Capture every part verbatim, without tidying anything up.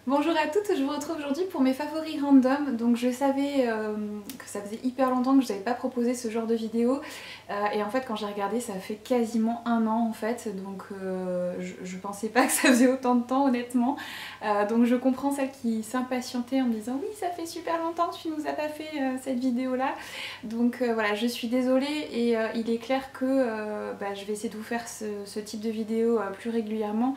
Bonjour à toutes, je vous retrouve aujourd'hui pour mes favoris random. Donc je savais euh, que ça faisait hyper longtemps que je n'avais pas proposé ce genre de vidéo euh, et en fait quand j'ai regardé ça fait quasiment un an en fait, donc euh, je, je pensais pas que ça faisait autant de temps honnêtement. Euh, donc je comprends celles qui s'impatientaient en me disant oui ça fait super longtemps que tu nous as pas fait euh, cette vidéo là. Donc euh, voilà, je suis désolée et euh, il est clair que euh, bah, je vais essayer de vous faire ce, ce type de vidéo euh, plus régulièrement.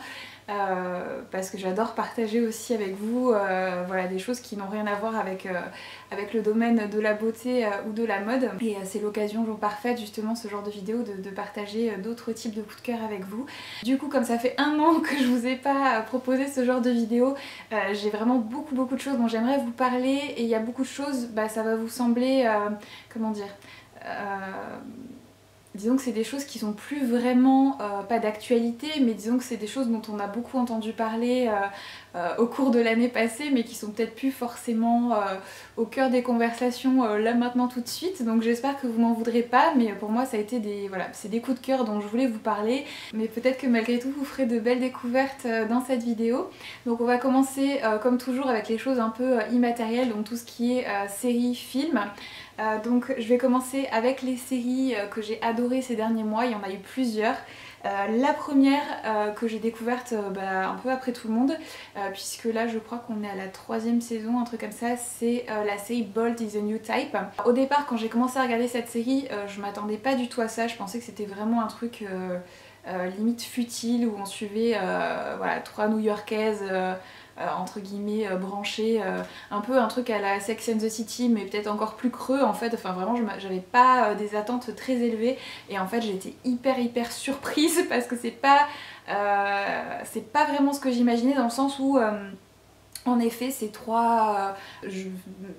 Euh, parce que j'adore partager aussi avec vous euh, voilà, des choses qui n'ont rien à voir avec, euh, avec le domaine de la beauté euh, ou de la mode. Et euh, c'est l'occasion parfaite justement ce genre de vidéo de, de partager euh, d'autres types de coups de cœur avec vous. Du coup comme ça fait un an que je vous ai pas proposé ce genre de vidéo, euh, j'ai vraiment beaucoup beaucoup de choses dont j'aimerais vous parler et il y a beaucoup de choses, bah, ça va vous sembler, euh, comment dire, euh, disons que c'est des choses qui sont plus vraiment, euh, pas d'actualité, mais disons que c'est des choses dont on a beaucoup entendu parler euh, euh, au cours de l'année passée, mais qui sont peut-être plus forcément euh, au cœur des conversations euh, là maintenant tout de suite. Donc j'espère que vous m'en voudrez pas, mais pour moi ça a été des, voilà, c'est des coups de cœur dont je voulais vous parler. Mais peut-être que malgré tout vous ferez de belles découvertes euh, dans cette vidéo. Donc on va commencer euh, comme toujours avec les choses un peu euh, immatérielles, donc tout ce qui est euh, séries, films. Euh, donc je vais commencer avec les séries euh, que j'ai adorées ces derniers mois, il y en a eu plusieurs. Euh, la première euh, que j'ai découverte euh, bah, un peu après tout le monde, euh, puisque là je crois qu'on est à la troisième saison, un truc comme ça, c'est euh, la série Bold is a New Type. Au départ quand j'ai commencé à regarder cette série, euh, je m'attendais pas du tout à ça, je pensais que c'était vraiment un truc euh, euh, limite futile où on suivait euh, voilà, trois New-Yorkaises euh, Euh, entre guillemets euh, branchées, euh, un peu un truc à la Sex and the City mais peut-être encore plus creux en fait, enfin vraiment j'avais pas euh, des attentes très élevées et en fait j'ai été hyper hyper surprise parce que c'est pas, euh, c'est pas vraiment ce que j'imaginais dans le sens où euh, en effet ces trois euh, je,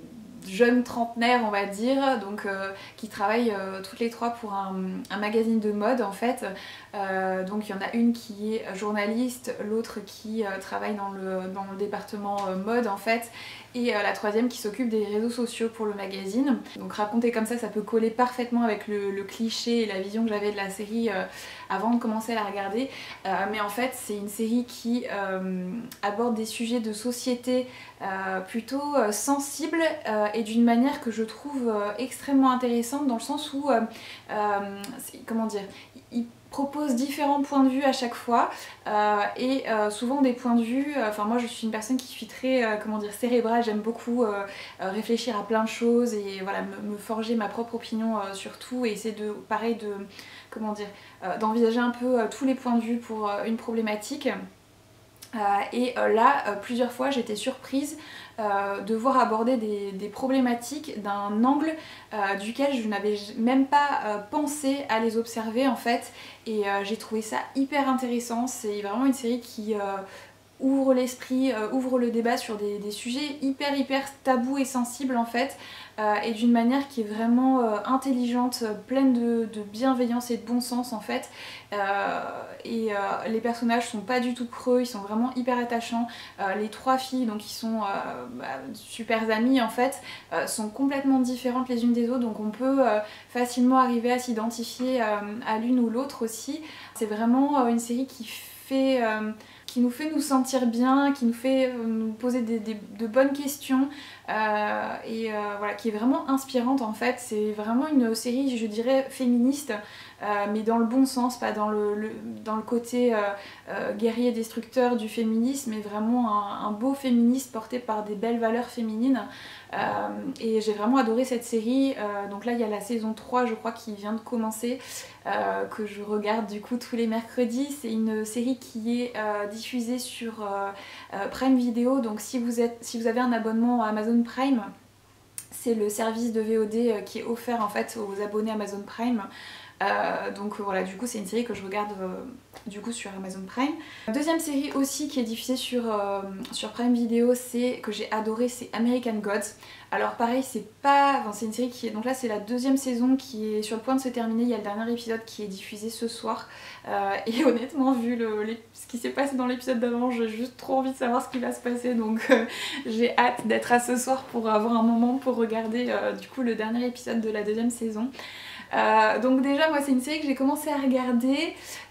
jeunes trentenaires on va dire, donc euh, qui travaillent euh, toutes les trois pour un, un magazine de mode en fait. Euh, donc il y en a une qui est journaliste, l'autre qui euh, travaille dans le, dans le département euh, mode en fait, et euh, la troisième qui s'occupe des réseaux sociaux pour le magazine. Donc raconté comme ça, ça peut coller parfaitement avec le, le cliché et la vision que j'avais de la série euh, avant de commencer à la regarder. Euh, mais en fait c'est une série qui euh, aborde des sujets de société euh, plutôt euh, sensibles euh, et d'une manière que je trouve euh, extrêmement intéressante dans le sens où, euh, euh, comment dire, il propose différents points de vue à chaque fois euh, et euh, souvent des points de vue, enfin euh, moi je suis une personne qui suis très euh, comment dire cérébrale, j'aime beaucoup euh, euh, réfléchir à plein de choses et voilà me, me forger ma propre opinion euh, sur tout et essayer de pareil de comment dire euh, d'envisager un peu euh, tous les points de vue pour euh, une problématique. Euh, et euh, là, euh, plusieurs fois, j'étais surprise euh, de voir aborder des, des problématiques d'un angle euh, duquel je n'avais même pas euh, pensé à les observer en fait. Et euh, j'ai trouvé ça hyper intéressant. C'est vraiment une série qui euh, ouvre l'esprit, euh, ouvre le débat sur des, des sujets hyper hyper tabous et sensibles en fait, euh, et d'une manière qui est vraiment euh, intelligente, pleine de, de bienveillance et de bon sens en fait. Euh, et euh, les personnages sont pas du tout creux, ils sont vraiment hyper attachants. Euh, les trois filles, donc qui sont euh, bah, super amies en fait, euh, sont complètement différentes les unes des autres, donc on peut euh, facilement arriver à s'identifier euh, à l'une ou l'autre aussi. C'est vraiment euh, une série qui fait... Euh, qui nous fait nous sentir bien, qui nous fait nous poser des, des, de bonnes questions euh, et euh, voilà, qui est vraiment inspirante en fait. C'est vraiment une série, je dirais, féministe, euh, mais dans le bon sens, pas dans le, le, dans le côté euh, euh, guerrier destructeur du féminisme, mais vraiment un, un beau féminisme porté par des belles valeurs féminines. Euh, et j'ai vraiment adoré cette série. Euh, donc là il y a la saison trois je crois qui vient de commencer, euh, que je regarde du coup tous les mercredis. C'est une série qui est euh, diffusée sur euh, euh, Prime Video, donc si vous, êtes, si vous avez un abonnement à Amazon Prime, c'est le service de V O D euh, qui est offert en fait aux abonnés Amazon Prime. Euh, donc voilà, du coup c'est une série que je regarde euh, du coup sur Amazon Prime. Deuxième série aussi qui est diffusée sur, euh, sur Prime Video, c'est que j'ai adoré, c'est American Gods. Alors pareil, c'est pas, enfin c'est une série qui est, donc là c'est la deuxième saison qui est sur le point de se terminer. Il y a le dernier épisode qui est diffusé ce soir euh, et honnêtement vu le, les, ce qui s'est passé dans l'épisode d'avant, j'ai juste trop envie de savoir ce qui va se passer, donc euh, j'ai hâte d'être à ce soir pour avoir un moment pour regarder euh, du coup le dernier épisode de la deuxième saison. Euh, donc déjà moi c'est une série que j'ai commencé à regarder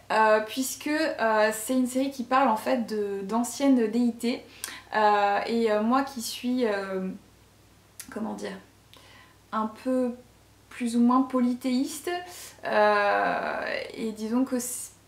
euh, puisque euh, c'est une série qui parle en fait d'anciennes déités euh, et euh, moi qui suis, euh, comment dire, un peu plus ou moins polythéiste euh, et disons que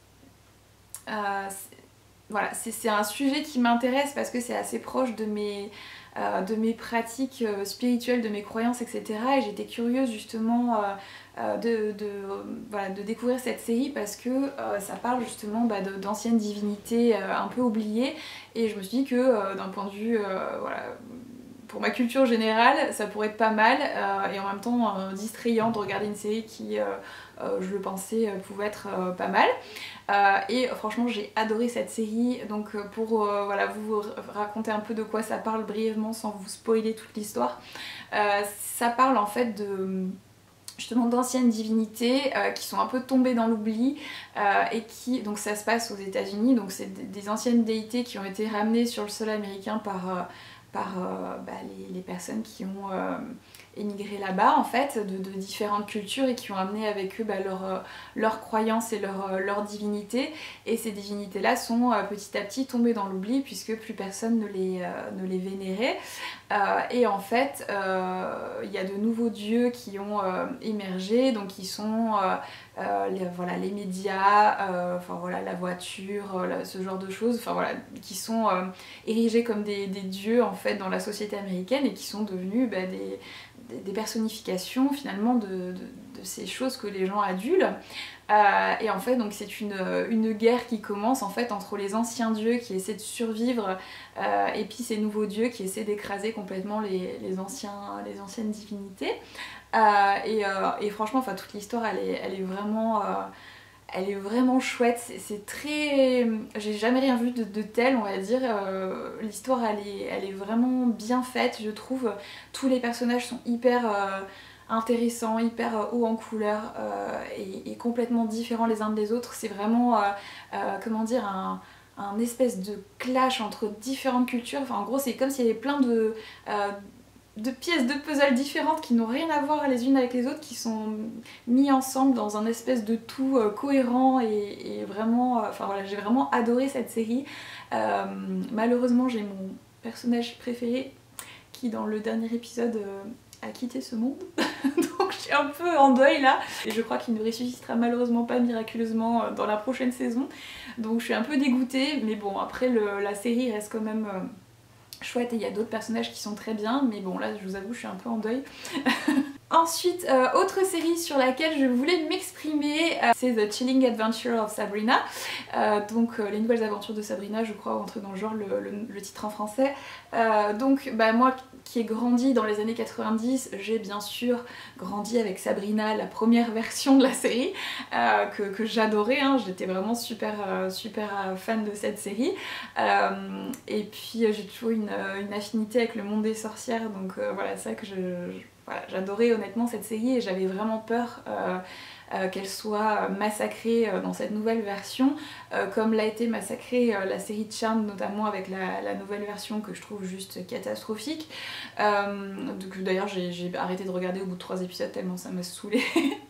euh, voilà, c'est un sujet qui m'intéresse parce que c'est assez proche de mes, euh, de mes pratiques euh, spirituelles, de mes croyances, et cetera. Et j'étais curieuse justement euh, euh, de, de, euh, voilà, de découvrir cette série parce que euh, ça parle justement bah, d'anciennes divinités euh, un peu oubliées. Et je me suis dit que euh, d'un point de vue euh, voilà, pour ma culture générale, ça pourrait être pas mal euh, et en même temps euh, distrayant de regarder une série qui, euh, euh, je le pensais, euh, pouvait être euh, pas mal. Euh, et franchement j'ai adoré cette série, donc euh, pour euh, voilà, vous raconter un peu de quoi ça parle brièvement sans vous spoiler toute l'histoire, euh, ça parle en fait de justement d'anciennes divinités euh, qui sont un peu tombées dans l'oubli euh, et qui, donc ça se passe aux États-Unis, donc c'est des anciennes déités qui ont été ramenées sur le sol américain par, euh, par euh, bah, les, les personnes qui ont euh, émigré là-bas en fait, de, de différentes cultures et qui ont amené avec eux bah, leurs leur croyances et leurs leur divinités. Et ces divinités-là sont euh, petit à petit tombées dans l'oubli puisque plus personne ne les, euh, ne les vénérait. Euh, et en fait, il euh, y a de nouveaux dieux qui ont euh, émergé, donc qui sont euh, euh, les, voilà, les médias, euh, enfin voilà, la voiture, euh, ce genre de choses, enfin voilà, qui sont euh, érigés comme des, des dieux en fait dans la société américaine et qui sont devenus bah, des, des, des personnifications finalement de, de, de ces choses que les gens adulent. Euh, et en fait donc c'est une, une guerre qui commence en fait entre les anciens dieux qui essaient de survivre euh, et puis ces nouveaux dieux qui essaient d'écraser complètement les, les, anciens, les anciennes divinités. Euh, et, euh, et franchement enfin toute l'histoire elle est, elle est vraiment... Euh, Elle est vraiment chouette, c'est très... J'ai jamais rien vu de, de tel, on va dire. Euh, L'histoire, elle est, elle est vraiment bien faite, je trouve. Tous les personnages sont hyper euh, intéressants, hyper euh, hauts en couleur euh, et, et complètement différents les uns des autres. C'est vraiment, euh, euh, comment dire, un, un espèce de clash entre différentes cultures. Enfin, en gros, c'est comme s'il y avait plein de... Euh, de pièces de puzzle différentes qui n'ont rien à voir les unes avec les autres, qui sont mis ensemble dans un espèce de tout euh, cohérent et, et vraiment... Enfin euh, voilà, j'ai vraiment adoré cette série. Euh, malheureusement, j'ai mon personnage préféré qui, dans le dernier épisode, euh, a quitté ce monde. Donc je suis un peu en deuil là. Et je crois qu'il ne ressuscitera malheureusement pas miraculeusement dans la prochaine saison. Donc je suis un peu dégoûtée. Mais bon, après, le, la série reste quand même... Euh, chouette et il y a d'autres personnages qui sont très bien, mais bon là je vous avoue je suis un peu en deuil. Ensuite, euh, autre série sur laquelle je voulais m'exprimer, euh, c'est The Chilling Adventure of Sabrina. Euh, donc euh, les nouvelles aventures de Sabrina, je crois, entre dans le genre le, le, le titre en français. Euh, donc bah, moi qui ai grandi dans les années quatre-vingt-dix, j'ai bien sûr grandi avec Sabrina, la première version de la série, euh, que, que j'adorais, hein. J'étais vraiment super, euh, super fan de cette série. Euh, et puis j'ai toujours une, une affinité avec le monde des sorcières, donc euh, voilà, c'est ça que je... je Voilà, j'adorais honnêtement cette série et j'avais vraiment peur euh, euh, qu'elle soit massacrée euh, dans cette nouvelle version, euh, comme l'a été massacrée euh, la série Charmed, notamment avec la, la nouvelle version que je trouve juste catastrophique. Euh, D'ailleurs j'ai arrêté de regarder au bout de trois épisodes tellement ça m'a saoulée.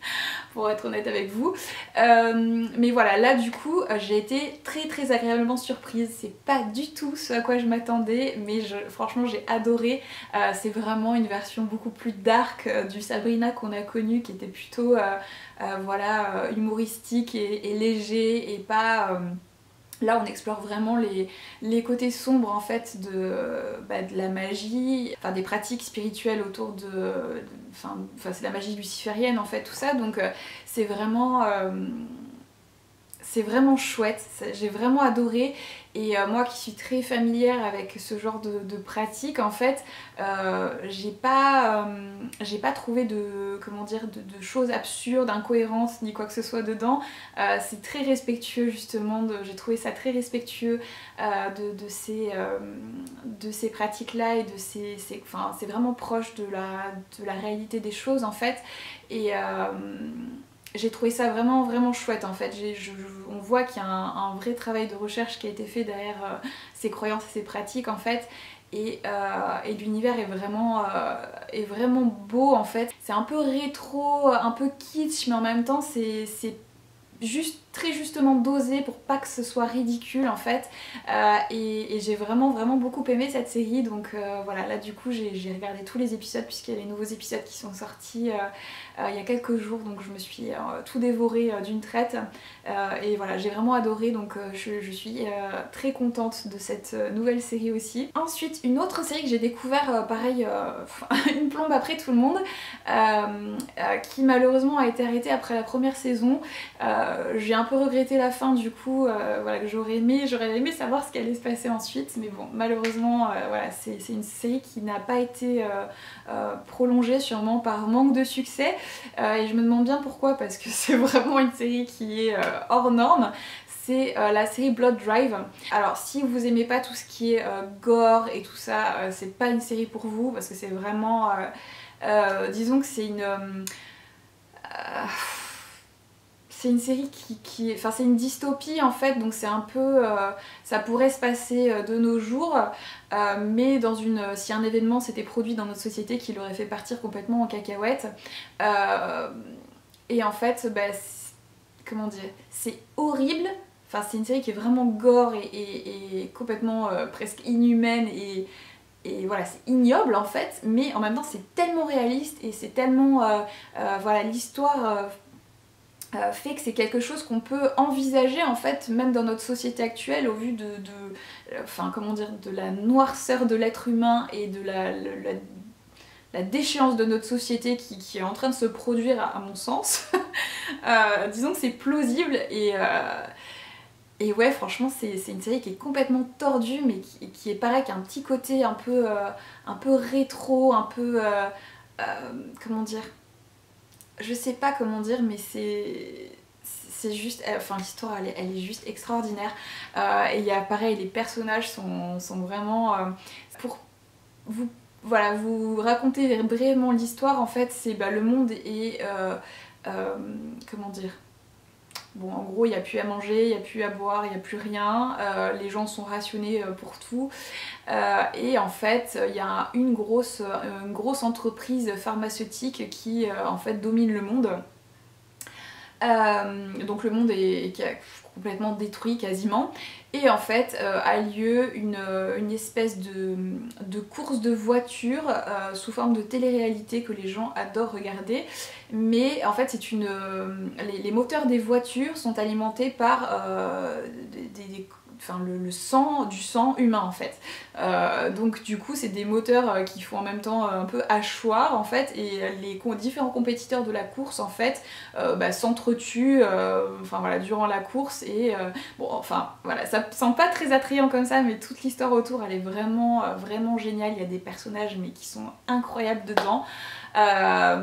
Pour être honnête avec vous. Euh, mais voilà, là du coup, j'ai été très très agréablement surprise. C'est pas du tout ce à quoi je m'attendais, mais je, franchement j'ai adoré. Euh, c'est vraiment une version beaucoup plus dark euh, du Sabrina qu'on a connu, qui était plutôt euh, euh, voilà, euh, humoristique et, et léger et pas... Euh, Là on explore vraiment les, les côtés sombres en fait de, bah, de la magie, enfin des pratiques spirituelles autour de... Enfin c'est la magie luciférienne en fait, tout ça, donc euh, c'est vraiment... Euh, c'est vraiment chouette, j'ai vraiment adoré. Et euh, moi qui suis très familière avec ce genre de, de pratique, en fait, euh, j'ai pas, euh, j'ai pas trouvé de, comment dire, de, de choses absurdes, incohérences, ni quoi que ce soit dedans. Euh, c'est très respectueux justement, j'ai trouvé ça très respectueux euh, de, de ces, euh, de ces pratiques-là et de ces, ces, enfin, c'est vraiment proche de la, de la réalité des choses en fait. Et... Euh, j'ai trouvé ça vraiment vraiment chouette en fait. Je, je, on voit qu'il y a un, un vrai travail de recherche qui a été fait derrière euh, ces croyances et ces pratiques en fait. Et, euh, et l'univers est vraiment, euh, est vraiment beau en fait. C'est un peu rétro, un peu kitsch, mais en même temps c'est juste très justement dosé pour pas que ce soit ridicule en fait, euh, et, et j'ai vraiment vraiment beaucoup aimé cette série. Donc euh, voilà, là du coup j'ai regardé tous les épisodes puisqu'il y a les nouveaux épisodes qui sont sortis euh, euh, il y a quelques jours, donc je me suis euh, tout dévoré euh, d'une traite, euh, et voilà, j'ai vraiment adoré, donc euh, je, je suis euh, très contente de cette euh, nouvelle série aussi. Ensuite, une autre série que j'ai découvert euh, pareil euh, une plombe après tout le monde, euh, euh, qui malheureusement a été arrêtée après la première saison. Euh, j'ai un peu regretté la fin du coup, euh, voilà, que j'aurais aimé, j'aurais aimé savoir ce qui allait se passer ensuite, mais bon, malheureusement euh, voilà, c'est une série qui n'a pas été euh, euh, prolongée, sûrement par manque de succès, euh, et je me demande bien pourquoi, parce que c'est vraiment une série qui est euh, hors norme. C'est euh, la série Blood Drive. Alors si vous aimez pas tout ce qui est euh, gore et tout ça, euh, c'est pas une série pour vous, parce que c'est vraiment... Euh, euh, disons que c'est une... Euh, euh, c'est une série qui, qui... Enfin c'est une dystopie en fait, donc c'est un peu... Euh, ça pourrait se passer euh, de nos jours, euh, mais dans une... si un événement s'était produit dans notre société qui l'aurait fait partir complètement en cacahuète. Euh, et en fait, bah, comment dire, c'est horrible. Enfin, c'est une série qui est vraiment gore et, et, et complètement euh, presque inhumaine et, et voilà, c'est ignoble en fait, mais en même temps c'est tellement réaliste et c'est tellement... Euh, euh, voilà, l'histoire euh, euh, fait que c'est quelque chose qu'on peut envisager en fait, même dans notre société actuelle, au vu de... de euh, enfin, comment dire, de la noirceur de l'être humain et de la... la, la la déchéance de notre société qui, qui est en train de se produire à, à mon sens. euh, disons que c'est plausible et... Euh, Et ouais, franchement, c'est une série qui est complètement tordue, mais qui, qui est pareil, qui a un petit côté un peu, euh, un peu rétro, un peu... Euh, euh, comment dire, je sais pas comment dire, mais c'est... C'est juste... Enfin, l'histoire, elle, elle est juste extraordinaire. Euh, et il y a pareil, les personnages sont, sont vraiment... Euh, pour vous... Voilà, vous raconter brièvement l'histoire, en fait, c'est bah, le monde est... Euh, euh, comment dire, bon, en gros, il n'y a plus à manger, il n'y a plus à boire, il n'y a plus rien, euh, les gens sont rationnés euh, pour tout, euh, et en fait, il y a une grosse, une grosse entreprise pharmaceutique qui, euh, en fait, domine le monde. Euh, donc le monde est, est complètement détruit quasiment, et en fait euh, a lieu une, une espèce de, de course de voitures euh, sous forme de télé-réalité que les gens adorent regarder, mais en fait c'est une... Les, les moteurs des voitures sont alimentés par euh, des, des Enfin, le, le sang, du sang humain en fait. Euh, donc du coup c'est des moteurs euh, qui font en même temps euh, un peu hachoir en fait, et les différents compétiteurs de la course en fait euh, bah, s'entretuent euh, enfin, voilà, durant la course, et euh, bon enfin voilà, ça semble pas très attrayant comme ça, mais toute l'histoire autour elle est vraiment euh, vraiment géniale. Il y a des personnages mais qui sont incroyables dedans. Euh,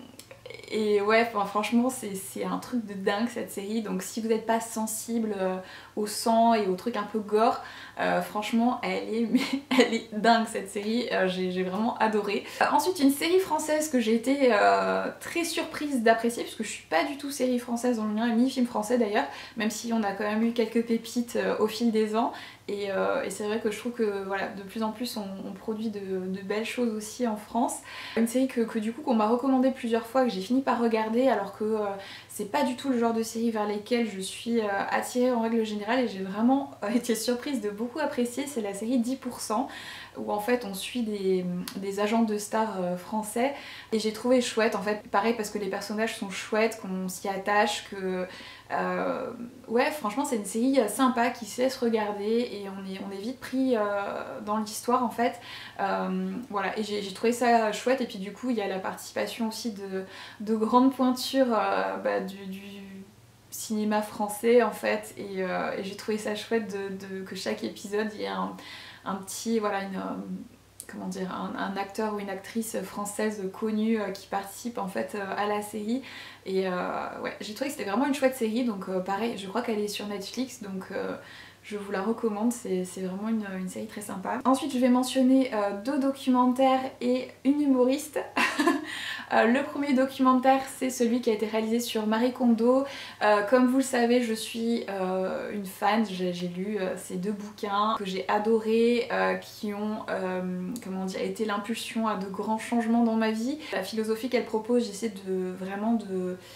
Et ouais, enfin, franchement, c'est un truc de dingue cette série. Donc si vous n'êtes pas sensible euh, au sang et aux trucs un peu gore, euh, franchement, elle est, mais, elle est dingue cette série. Euh, J'ai vraiment adoré. Euh, ensuite, une série française que j'ai été euh, très surprise d'apprécier, puisque je suis pas du tout série française dans le mien, ni film français d'ailleurs, même si on a quand même eu quelques pépites euh, au fil des ans. Et, euh, et c'est vrai que je trouve que voilà, de plus en plus on, on produit de, de belles choses aussi en France. Une série que, que du coup qu'on m'a recommandé plusieurs fois, que j'ai fini par regarder, alors que euh, c'est pas du tout le genre de série vers lesquelles je suis euh, attirée en règle générale, et j'ai vraiment euh, été surprise de beaucoup apprécier. C'est la série dix pour cent, où en fait on suit des, des agents de stars euh, français, et j'ai trouvé chouette en fait, pareil parce que les personnages sont chouettes, qu'on s'y attache, que euh, ouais, franchement c'est une série sympa qui se laisse regarder, et on est, on est vite pris euh, dans l'histoire en fait. Euh, voilà, et j'ai trouvé ça chouette, et puis du coup il y a la participation aussi de, de grandes pointures euh, bah, du, du cinéma français en fait, et, euh, et j'ai trouvé ça chouette de, de, que chaque épisode il y ait un, un petit, voilà, une... comment dire, un, un acteur ou une actrice française connue euh, qui participe en fait euh, à la série. Et euh, ouais, j'ai trouvé que c'était vraiment une chouette série, donc euh, pareil, je crois qu'elle est sur Netflix, donc euh, je vous la recommande, c'est vraiment une, une série très sympa. Ensuite je vais mentionner euh, deux documentaires et une humoriste. Euh, le premier documentaire c'est celui qui a été réalisé sur Marie Kondo. Euh, comme vous le savez, je suis euh, une fan, j'ai lu euh, ces deux bouquins que j'ai adorés, euh, qui ont euh, comment dire, été l'impulsion à de grands changements dans ma vie. La philosophie qu'elle propose, j'essaie de vraiment de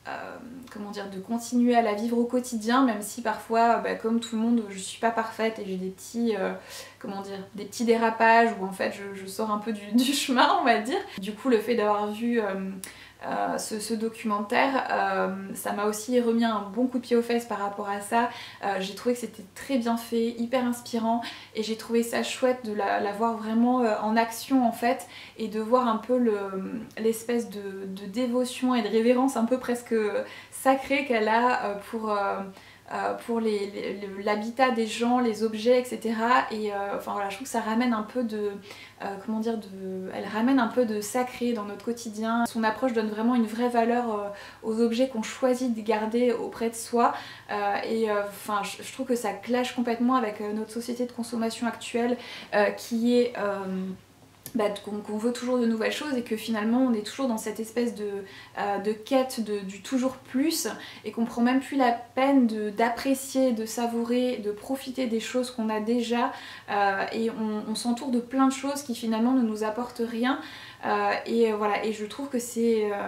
euh, comment dire, de continuer à la vivre au quotidien, même si parfois, bah, comme tout le monde, je suis pas parfaite et j'ai des petits, euh, comment dire, des petits dérapages où en fait je, je sors un peu du, du chemin, on va dire. Du coup, le fait d'avoir vu euh, euh, ce, ce documentaire, euh, ça m'a aussi remis un bon coup de pied aux fesses par rapport à ça. Euh, j'ai trouvé que c'était très bien fait, hyper inspirant, et j'ai trouvé ça chouette de la, la voir vraiment euh, en action en fait, et de voir un peu l'espèce de, de dévotion et de révérence un peu presque sacrée qu'elle a euh, pour... Euh, Euh, pour l'habitat des gens, les objets, et cetera. Et euh, enfin voilà, je trouve que ça ramène un peu de, euh, comment dire, de, elle ramène un peu de sacré dans notre quotidien. Son approche donne vraiment une vraie valeur euh, aux objets qu'on choisit de garder auprès de soi. Euh, et enfin, euh, je, je trouve que ça clash complètement avec euh, notre société de consommation actuelle, euh, qui est euh, Bah, qu'on qu'on veut toujours de nouvelles choses et que finalement on est toujours dans cette espèce de, euh, de quête de, du toujours plus, et qu'on prend même plus la peine d'apprécier, de, de savourer, de profiter des choses qu'on a déjà, euh, et on, on s'entoure de plein de choses qui finalement ne nous apportent rien, euh, et voilà, et je trouve que c'est euh,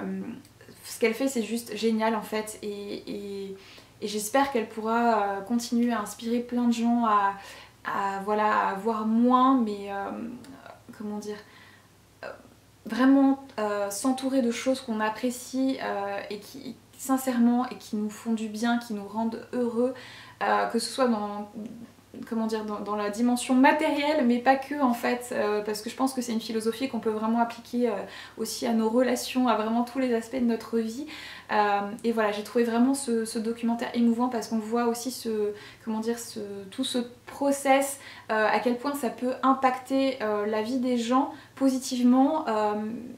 ce qu'elle fait, c'est juste génial en fait, et, et, et j'espère qu'elle pourra euh, continuer à inspirer plein de gens à, à, voilà, à voir moins, mais euh, comment dire, euh, vraiment euh, s'entourer de choses qu'on apprécie euh, et qui, sincèrement, et qui nous font du bien, qui nous rendent heureux, euh, que ce soit dans, comment dire, dans, dans la dimension matérielle, mais pas que en fait, euh, parce que je pense que c'est une philosophie qu'on peut vraiment appliquer euh, aussi à nos relations, à vraiment tous les aspects de notre vie. Euh, et voilà, j'ai trouvé vraiment ce, ce documentaire émouvant parce qu'on voit aussi ce, comment dire, ce, tout ce process, euh, à quel point ça peut impacter euh, la vie des gens positivement. Euh,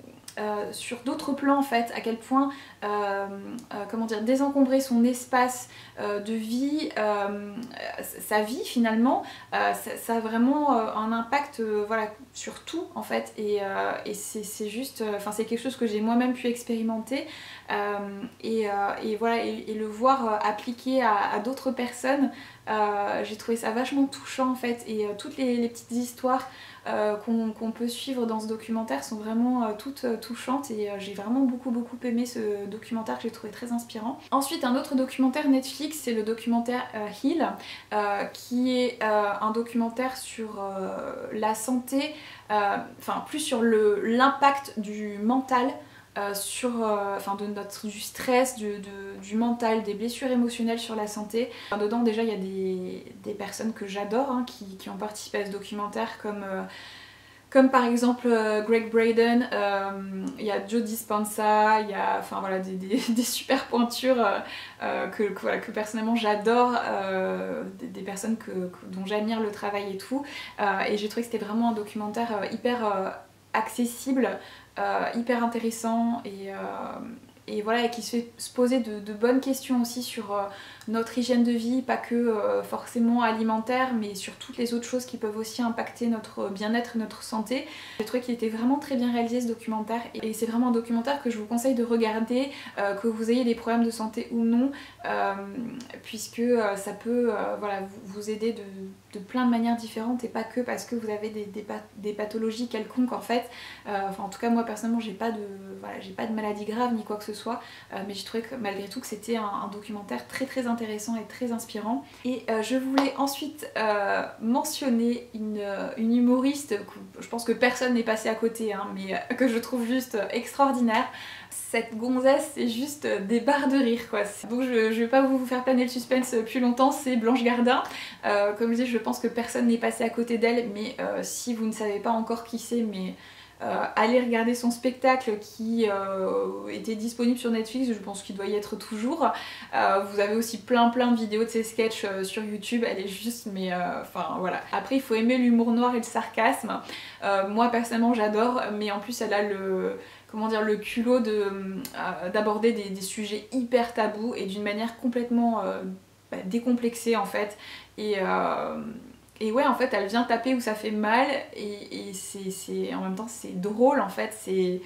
Euh, sur d'autres plans en fait, à quel point euh, euh, comment dire, désencombrer son espace euh, de vie, euh, sa vie finalement, euh, ça, ça a vraiment euh, un impact euh, voilà, sur tout en fait, et, euh, et c'est juste, enfin euh, c'est quelque chose que j'ai moi-même pu expérimenter, euh, et, euh, et voilà, et, et le voir euh, appliqué à, à d'autres personnes, euh, j'ai trouvé ça vachement touchant en fait, et euh, toutes les, les petites histoires Euh, qu'on qu'on peut suivre dans ce documentaire sont vraiment euh, toutes euh, touchantes, et euh, j'ai vraiment beaucoup beaucoup aimé ce documentaire que j'ai trouvé très inspirant. Ensuite, un autre documentaire Netflix, c'est le documentaire euh, Heal, euh, qui est euh, un documentaire sur euh, la santé, euh, enfin plus sur l'impact du mental, Euh, sur, euh, enfin de notre, du stress, du, de, du mental, des blessures émotionnelles sur la santé. Enfin, dedans déjà il y a des, des personnes que j'adore hein, qui, qui ont participé à ce documentaire, comme, euh, comme par exemple euh, Greg Braden, euh, il y a Joe Dispenza, il y a enfin, voilà, des, des, des super pointures euh, euh, que, que, voilà, que personnellement j'adore, euh, des, des personnes que, que, dont j'admire le travail et tout, euh, et j'ai trouvé que c'était vraiment un documentaire euh, hyper euh, accessible, Euh, hyper intéressant, et, euh, et voilà, et qui se fait se poser de, de bonnes questions aussi sur euh, notre hygiène de vie, pas que euh, forcément alimentaire, mais sur toutes les autres choses qui peuvent aussi impacter notre bien-être et notre santé. J'ai trouvé qu'il était vraiment très bien réalisé ce documentaire, et c'est vraiment un documentaire que je vous conseille de regarder, euh, que vous ayez des problèmes de santé ou non, euh, puisque euh, ça peut euh, voilà, vous, vous aider de, de plein de manières différentes, et pas que parce que vous avez des, des, des pathologies quelconques en fait. Euh, enfin en tout cas moi personnellement j'ai pas de voilà, j'ai pas de maladie grave ni quoi que ce soit, euh, mais j'ai trouvé que malgré tout que c'était un, un documentaire très très intéressant et très inspirant. Et euh, je voulais ensuite euh, mentionner une, une humoriste que je pense que personne n'est passé à côté, hein, mais euh, que je trouve juste extraordinaire. Cette gonzesse, c'est juste des barres de rire quoi. Donc je, je vais pas vous faire planer le suspense plus longtemps, c'est Blanche Gardin. Euh, comme je dis, je pense que personne n'est passé à côté d'elle, mais euh, si vous ne savez pas encore qui c'est, mais Euh, allez regarder son spectacle qui euh, était disponible sur Netflix, je pense qu'il doit y être toujours. Euh, vous avez aussi plein plein de vidéos de ses sketchs euh, sur YouTube, elle est juste, mais enfin euh, voilà. Après il faut aimer l'humour noir et le sarcasme. Euh, moi personnellement j'adore, mais en plus elle a le, comment dire, le culot d'aborder de, euh, des, des sujets hyper tabous et d'une manière complètement euh, bah, décomplexée en fait. Et euh, Et ouais, en fait, elle vient taper où ça fait mal, et, et c'est en même temps c'est drôle en fait, c'est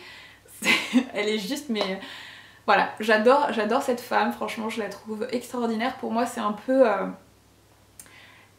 elle est juste, mais voilà, j'adore j'adore cette femme, franchement je la trouve extraordinaire. Pour moi c'est un peu euh,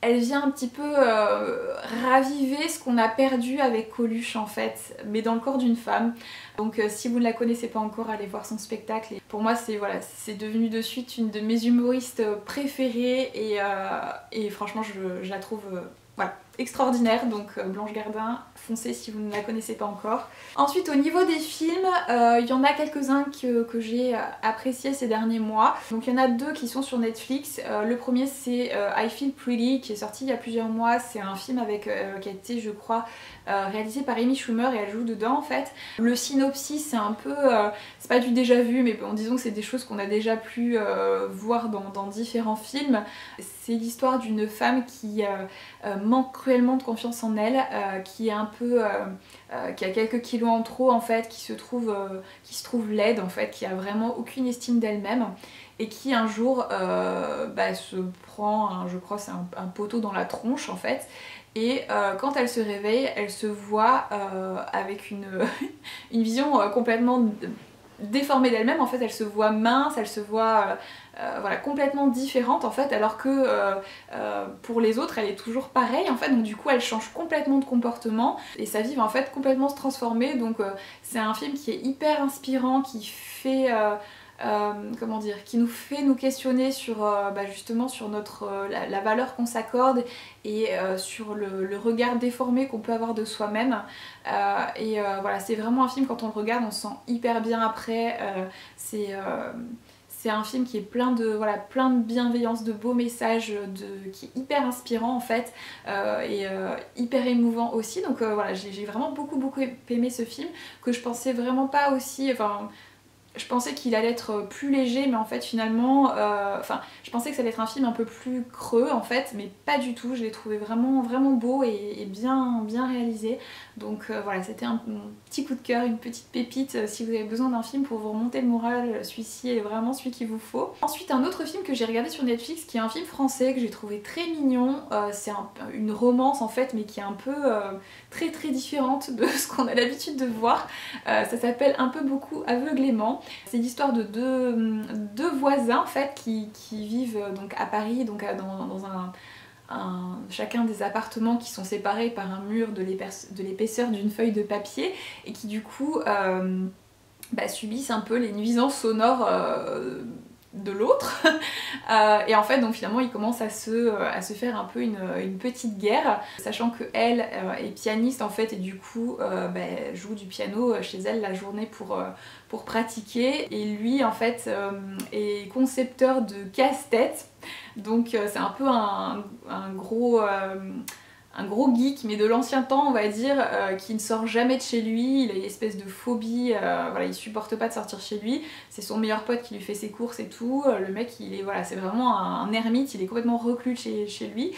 elle vient un petit peu euh, raviver ce qu'on a perdu avec Coluche en fait, mais dans le corps d'une femme. Donc euh, si vous ne la connaissez pas encore, allez voir son spectacle. Et pour moi c'est voilà, c'est devenu de suite une de mes humoristes préférées et, euh, et franchement je, je la trouve euh, voilà, extraordinaire. Donc euh, Blanche Gardin, foncez si vous ne la connaissez pas encore. Ensuite au niveau des films, euh, il y en a quelques-uns que, que j'ai appréciés ces derniers mois. Donc il y en a deux qui sont sur Netflix. Euh, le premier c'est euh, I Feel Pretty qui est sorti il y a plusieurs mois. C'est un film avec, euh, qui a été je crois euh, réalisé par Amy Schumer et elle joue dedans en fait. Le synopsis c'est un peu, euh, c'est pas du déjà vu mais bon disons que c'est des choses qu'on a déjà pu euh, voir dans, dans différents films. C'est l'histoire d'une femme qui euh, euh, manque cruellement de confiance en elle, euh, qui est un peu, euh, euh, qui a quelques kilos en trop en fait, qui se trouve, euh, qui se trouve laide en fait, qui a vraiment aucune estime d'elle-même et qui un jour euh, bah, se prend, un, je crois c'est un, un poteau dans la tronche en fait. Et euh, quand elle se réveille, elle se voit euh, avec une, une vision euh, complètement déformée d'elle-même. En fait, elle se voit mince, elle se voit euh, euh, voilà, complètement différente en fait, alors que euh, euh, pour les autres, elle est toujours pareille en fait. Donc du coup, elle change complètement de comportement et sa vie va en fait complètement se transformer. Donc euh, c'est un film qui est hyper inspirant, qui fait... Euh, Euh, comment dire, qui nous fait nous questionner sur euh, bah justement sur notre, euh, la, la valeur qu'on s'accorde et euh, sur le, le regard déformé qu'on peut avoir de soi-même. Euh, et euh, voilà, c'est vraiment un film, quand on le regarde, on se sent hyper bien après. Euh, c'est... Euh, C'est un film qui est plein de, voilà, plein de bienveillance, de beaux messages, de, qui est hyper inspirant en fait, euh, et euh, hyper émouvant aussi. Donc euh, voilà, j'ai vraiment beaucoup beaucoup aimé ce film, que je pensais vraiment pas aussi... Enfin, je pensais qu'il allait être plus léger, mais en fait finalement, euh, enfin, je pensais que ça allait être un film un peu plus creux en fait, mais pas du tout. Je l'ai trouvé vraiment vraiment beau et, et bien, bien réalisé. Donc euh, voilà, c'était un, un petit coup de cœur, une petite pépite. Si vous avez besoin d'un film pour vous remonter le moral, celui-ci est vraiment celui qu'il vous faut. Ensuite, un autre film que j'ai regardé sur Netflix, qui est un film français que j'ai trouvé très mignon. Euh, c'est un, une romance en fait, mais qui est un peu euh, très très différente de ce qu'on a l'habitude de voir. Euh, ça s'appelle Un peu beaucoup aveuglément. C'est l'histoire de deux, deux voisins en fait qui, qui vivent donc à Paris, donc dans, dans un, un, chacun des appartements qui sont séparés par un mur de l'épaisseur d'une feuille de papier et qui du coup euh, bah, subissent un peu les nuisances sonores euh, de l'autre. euh, et en fait donc finalement ils commencent à se, à se faire un peu une, une petite guerre, sachant que elle euh, est pianiste en fait et du coup euh, bah, joue du piano chez elle la journée pour, euh, pour pratiquer, et lui en fait euh, est concepteur de casse-tête, donc euh, c'est un peu un, un gros... Euh, un gros geek, mais de l'ancien temps on va dire, euh, qui ne sort jamais de chez lui. Il a une espèce de phobie, euh, voilà, il supporte pas de sortir chez lui, c'est son meilleur pote qui lui fait ses courses et tout. Le mec il est, voilà, c'est vraiment un, un ermite, il est complètement reclus chez, chez lui.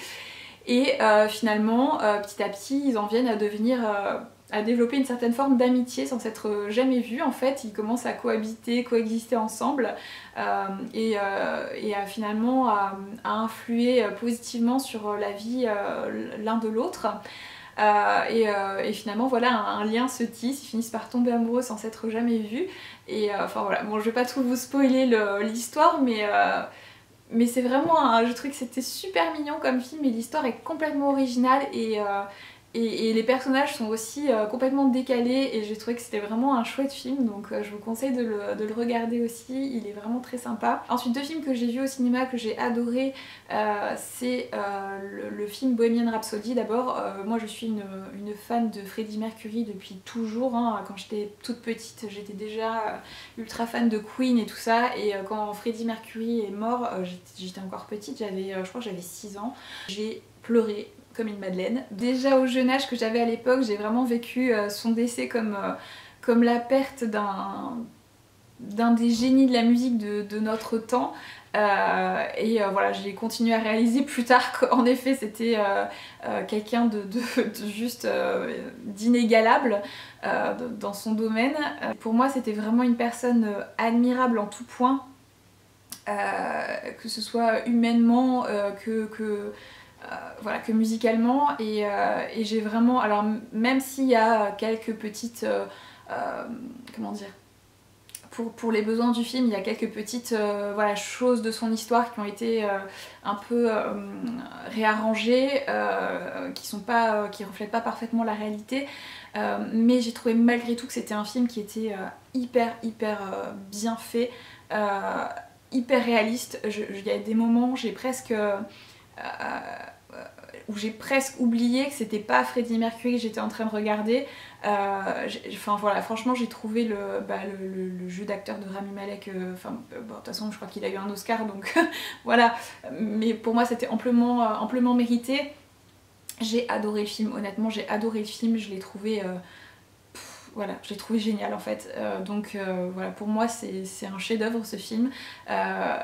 Et euh, finalement, euh, petit à petit, ils en viennent à devenir... Euh, à développer une certaine forme d'amitié sans s'être jamais vus en fait. Ils commencent à cohabiter, coexister ensemble euh, et, euh, et à finalement à, à influer positivement sur la vie euh, l'un de l'autre. Euh, et, euh, et finalement voilà, un, un lien se tisse, ils finissent par tomber amoureux sans s'être jamais vus. Et euh, enfin voilà, bon je vais pas trop vous spoiler l'histoire, mais... Euh, mais c'est vraiment un... je trouve que c'était super mignon comme film et l'histoire est complètement originale et... Euh, Et, et les personnages sont aussi euh, complètement décalés et j'ai trouvé que c'était vraiment un chouette film, donc euh, je vous conseille de le, de le regarder aussi, il est vraiment très sympa. Ensuite, deux films que j'ai vus au cinéma que j'ai adoré, euh, c'est euh, le, le film Bohemian Rhapsody. D'abord, euh, moi je suis une, une fan de Freddie Mercury depuis toujours, hein. Quand j'étais toute petite j'étais déjà ultra fan de Queen et tout ça, et euh, quand Freddie Mercury est mort, euh, j'étais encore petite, j'avais, euh, je crois que j'avais six ans, j'ai pleuré comme une madeleine. Déjà au jeune âge que j'avais à l'époque, j'ai vraiment vécu euh, son décès comme, euh, comme la perte d'un d'un des génies de la musique de, de notre temps. Euh, et euh, voilà, j'ai continué à réaliser plus tard qu'en effet c'était euh, euh, quelqu'un de, de, de juste euh, d'inégalable euh, dans son domaine. Euh, pour moi c'était vraiment une personne euh, admirable en tout point, euh, que ce soit humainement, euh, que... que Euh, voilà, que musicalement, et, euh, et j'ai vraiment, alors même s'il y a quelques petites euh, euh, comment dire, pour, pour les besoins du film, il y a quelques petites euh, voilà, choses de son histoire qui ont été euh, un peu euh, réarrangées, euh, qui sont pas, euh, qui reflètent pas parfaitement la réalité, euh, mais j'ai trouvé malgré tout que c'était un film qui était euh, hyper hyper euh, bien fait, euh, hyper réaliste. Il y a des moments où j'ai presque euh, où j'ai presque oublié que c'était pas Freddie Mercury que j'étais en train de regarder. Euh, enfin voilà, franchement j'ai trouvé le, bah, le, le, le jeu d'acteur de Rami Malek, enfin euh, bon, de toute façon je crois qu'il a eu un Oscar donc voilà, mais pour moi c'était amplement, euh, amplement mérité. J'ai adoré le film, honnêtement j'ai adoré le film, je l'ai trouvé... Euh, pff, voilà, je l'ai trouvé génial en fait, euh, donc euh, voilà, pour moi c'est un chef-d'œuvre ce film. Euh,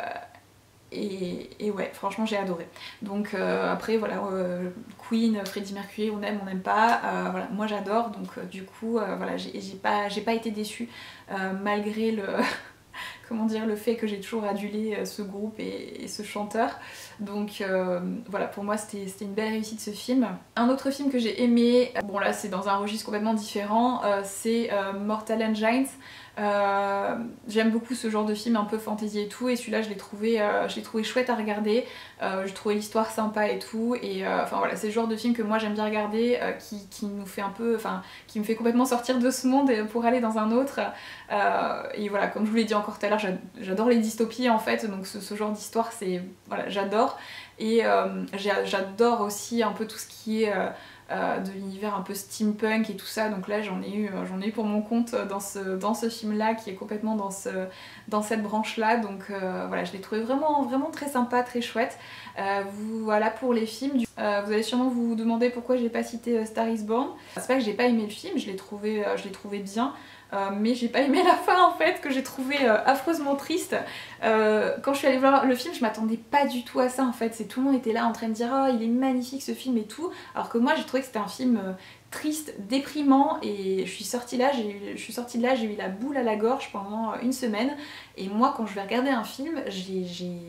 Et, et ouais, franchement j'ai adoré. Donc euh, après voilà, euh, Queen, Freddie Mercury, on aime, on n'aime pas, euh, voilà, moi j'adore, donc euh, du coup euh, voilà, j'ai pas, j'ai pas été déçue euh, malgré le, comment dire, le fait que j'ai toujours adulé euh, ce groupe et, et ce chanteur. Donc euh, voilà, pour moi c'était une belle réussite ce film. Un autre film que j'ai aimé, bon là c'est dans un registre complètement différent, euh, c'est euh, Mortal Engines. Euh, J'aime beaucoup ce genre de film un peu fantasy et tout, et celui-là je l'ai trouvé, euh, je l'ai trouvé chouette à regarder. Euh, je trouvais l'histoire sympa et tout, et euh, enfin voilà, c'est le genre de film que moi j'aime bien regarder, euh, qui, qui nous fait un peu, enfin qui me fait complètement sortir de ce monde pour aller dans un autre. Euh, et voilà, comme je vous l'ai dit encore tout à l'heure, j'adore les dystopies en fait, donc ce, ce genre d'histoire c'est, voilà, j'adore. Et euh, j'adore aussi un peu tout ce qui est euh, Euh, de l'univers un peu steampunk et tout ça, donc là j'en ai eu euh, j'en ai eu pour mon compte dans ce, dans ce film là qui est complètement dans, ce, dans cette branche là, donc euh, voilà, je l'ai trouvé vraiment, vraiment très sympa, très chouette. Euh, vous, voilà pour les films. Euh, vous allez sûrement vous demander pourquoi j'ai pas cité euh, Star is Born. C'est pas que j'ai pas aimé le film, je l'ai trouvé, euh, je l'ai trouvé bien. Euh, mais j'ai pas aimé la fin en fait, que j'ai trouvé euh, affreusement triste. Euh, quand je suis allée voir le film, je m'attendais pas du tout à ça en fait. C'est tout le monde était là en train de dire oh il est magnifique ce film et tout, alors que moi j'ai trouvé que c'était un film euh, triste, déprimant, et je suis sortie là, j'ai je suis sortie de là, j'ai eu la boule à la gorge pendant une semaine. Et moi quand je vais regarder un film, j'ai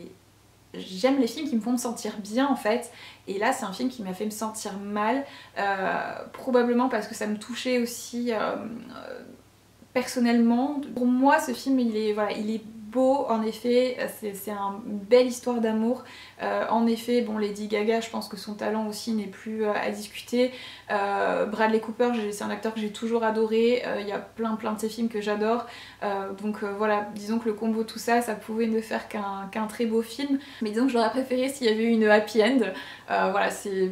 j'aime les films qui me font me sentir bien en fait, et là c'est un film qui m'a fait me sentir mal, euh, probablement parce que ça me touchait aussi euh, euh, personnellement. Pour moi ce film il est, voilà, il est beau en effet, c'est une belle histoire d'amour. Euh, en effet, bon, Lady Gaga, je pense que son talent aussi n'est plus euh, à discuter. Euh, Bradley Cooper, c'est un acteur que j'ai toujours adoré, il euh, y a plein plein de ses films que j'adore. Euh, donc euh, voilà, disons que le combo tout ça, ça pouvait ne faire qu'un qu'un très beau film. Mais disons que j'aurais préféré s'il y avait eu une happy end. Euh, voilà, c'est...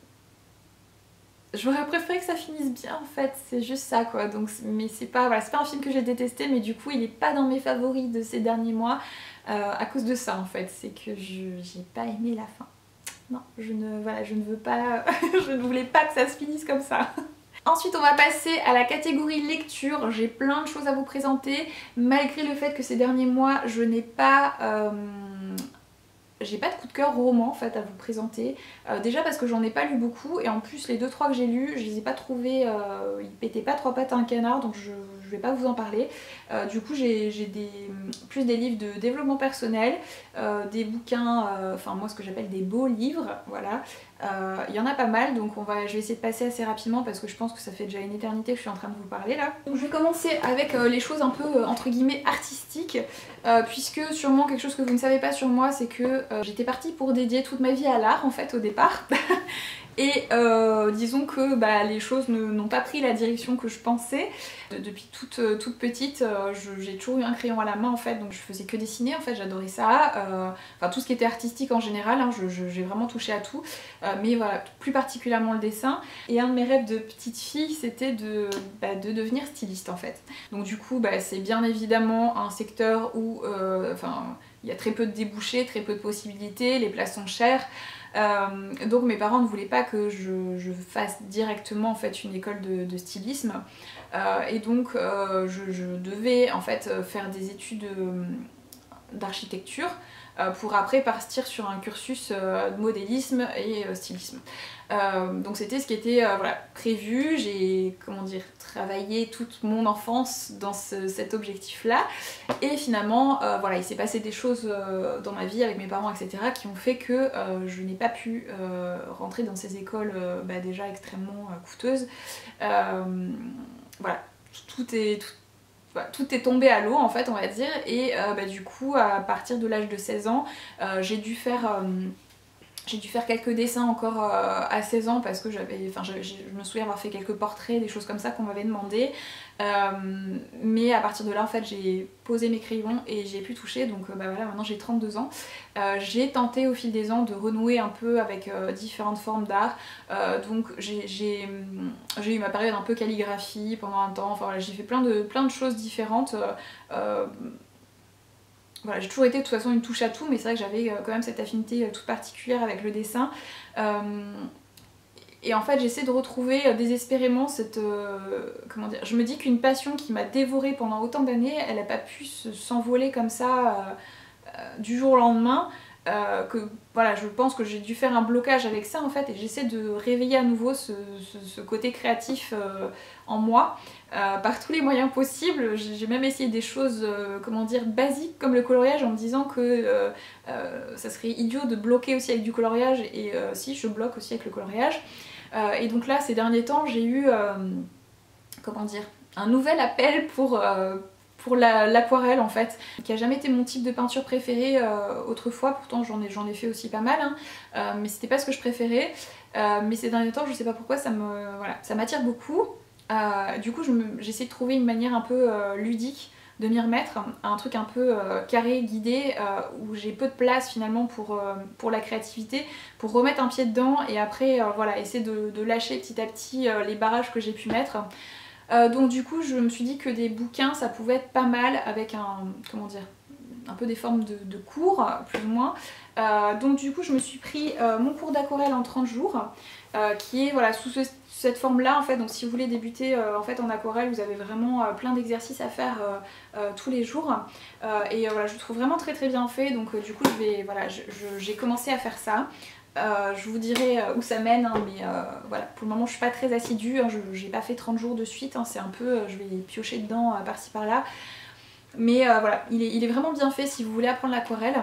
J'aurais préféré que ça finisse bien en fait, c'est juste ça quoi. Donc, mais c'est pas, voilà, c'est pas un film que j'ai détesté, mais du coup il est pas dans mes favoris de ces derniers mois euh, à cause de ça en fait. C'est que je j'ai pas aimé la fin. Non, je ne, voilà, je ne veux pas, je ne voulais pas que ça se finisse comme ça. Ensuite on va passer à la catégorie lecture. J'ai plein de choses à vous présenter, malgré le fait que ces derniers mois je n'ai pas... Euh, j'ai pas de coup de cœur roman en fait à vous présenter, euh, déjà parce que j'en ai pas lu beaucoup, et en plus les deux trois que j'ai lus je les ai pas trouvés, euh, ils pétaient pas trois pattes à un canard, donc je, je vais pas vous en parler. Euh, du coup j'ai des, plus des livres de développement personnel, euh, des bouquins, euh, enfin moi ce que j'appelle des beaux livres, voilà. Euh, il y en a pas mal, donc on va, je vais essayer de passer assez rapidement parce que je pense que ça fait déjà une éternité que je suis en train de vous parler là. Donc je vais commencer avec euh, les choses un peu euh, entre guillemets artistiques, euh, puisque sûrement quelque chose que vous ne savez pas sur moi, c'est que euh, j'étais partie pour dédier toute ma vie à l'art en fait au départ. Et euh, disons que bah, les choses n'ont pas pris la direction que je pensais. Depuis toute, toute petite, euh, j'ai toujours eu un crayon à la main en fait, donc je faisais que dessiner en fait, j'adorais ça. Euh, enfin tout ce qui était artistique en général, hein, j'ai vraiment touché à tout. Euh, mais voilà, plus particulièrement le dessin. Et un de mes rêves de petite fille, c'était de, bah, de devenir styliste en fait. Donc du coup, bah, c'est bien évidemment un secteur où euh, enfin, il y a très peu de débouchés, très peu de possibilités, les places sont chères. Euh, donc mes parents ne voulaient pas que je, je fasse directement en fait une école de, de stylisme, euh, et donc euh, je, je devais en fait faire des études euh, d'architecture euh, pour après partir sur un cursus euh, de modélisme et euh, stylisme. Euh, donc c'était ce qui était euh, voilà, prévu. J'ai, comment dire, travaillé toute mon enfance dans ce, cet objectif là, et finalement euh, voilà, il s'est passé des choses euh, dans ma vie avec mes parents etc qui ont fait que euh, je n'ai pas pu euh, rentrer dans ces écoles euh, bah, déjà extrêmement euh, coûteuses. Euh, voilà, tout est... Tout, bah, tout est tombé à l'eau en fait on va dire, et euh, bah, du coup à partir de l'âge de seize ans euh, j'ai dû faire euh, j'ai dû faire quelques dessins encore euh, à seize ans parce que j'avais, enfin je me souviens avoir fait quelques portraits, des choses comme ça qu'on m'avait demandé. Euh, mais à partir de là en fait j'ai posé mes crayons et j'ai pu toucher, donc euh, bah voilà, maintenant j'ai trente-deux ans. Euh, j'ai tenté au fil des ans de renouer un peu avec euh, différentes formes d'art. Euh, donc j'ai eu ma période un peu calligraphie pendant un temps, enfin voilà, j'ai fait plein de, plein de choses différentes. Euh, euh, Voilà, j'ai toujours été de toute façon une touche à tout, mais c'est vrai que j'avais quand même cette affinité toute particulière avec le dessin. Euh, et en fait, j'essaie de retrouver désespérément cette... Euh, comment dire, je me dis qu'une passion qui m'a dévorée pendant autant d'années, elle n'a pas pu s'envoler comme ça euh, euh, du jour au lendemain. Euh, que voilà, je pense que j'ai dû faire un blocage avec ça en fait, et j'essaie de réveiller à nouveau ce, ce, ce côté créatif euh, en moi euh, par tous les moyens possibles. J'ai même essayé des choses euh, comment dire basiques comme le coloriage en me disant que euh, euh, ça serait idiot de bloquer aussi avec du coloriage, et euh, si je bloque aussi avec le coloriage. Euh, et donc là ces derniers temps j'ai eu euh, comment dire un nouvel appel pour euh, pour l'aquarelle la, en fait, qui a jamais été mon type de peinture préféré euh, autrefois, pourtant j'en ai, j'en ai fait aussi pas mal, hein, euh, mais c'était pas ce que je préférais. Euh, mais ces derniers temps, je sais pas pourquoi, ça me, voilà, ça m'attire beaucoup. Euh, du coup, j'essaie de trouver une manière un peu euh, ludique de m'y remettre, un truc un peu euh, carré, guidé, euh, où j'ai peu de place finalement pour, euh, pour la créativité, pour remettre un pied dedans et après euh, voilà, essayer de, de lâcher petit à petit euh, les barrages que j'ai pu mettre. Euh, donc du coup je me suis dit que des bouquins ça pouvait être pas mal avec un, comment dire, un peu des formes de, de cours plus ou moins. Euh, donc du coup je me suis pris euh, mon cours d'aquarelle en trente jours euh, qui est voilà sous ce, cette forme là en fait. Donc si vous voulez débuter euh, en fait en aquarelle, vous avez vraiment euh, plein d'exercices à faire euh, euh, tous les jours euh, et euh, voilà, je le trouve vraiment très très bien fait. Donc euh, du coup je vais, voilà, j'ai commencé à faire ça. Euh, je vous dirai où ça mène, hein, mais euh, voilà, pour le moment je suis pas très assidue, hein, je n'ai pas fait trente jours de suite, hein, c'est un peu, euh, je vais piocher dedans euh, par-ci par-là. Mais euh, voilà, il est, il est vraiment bien fait si vous voulez apprendre l'aquarelle.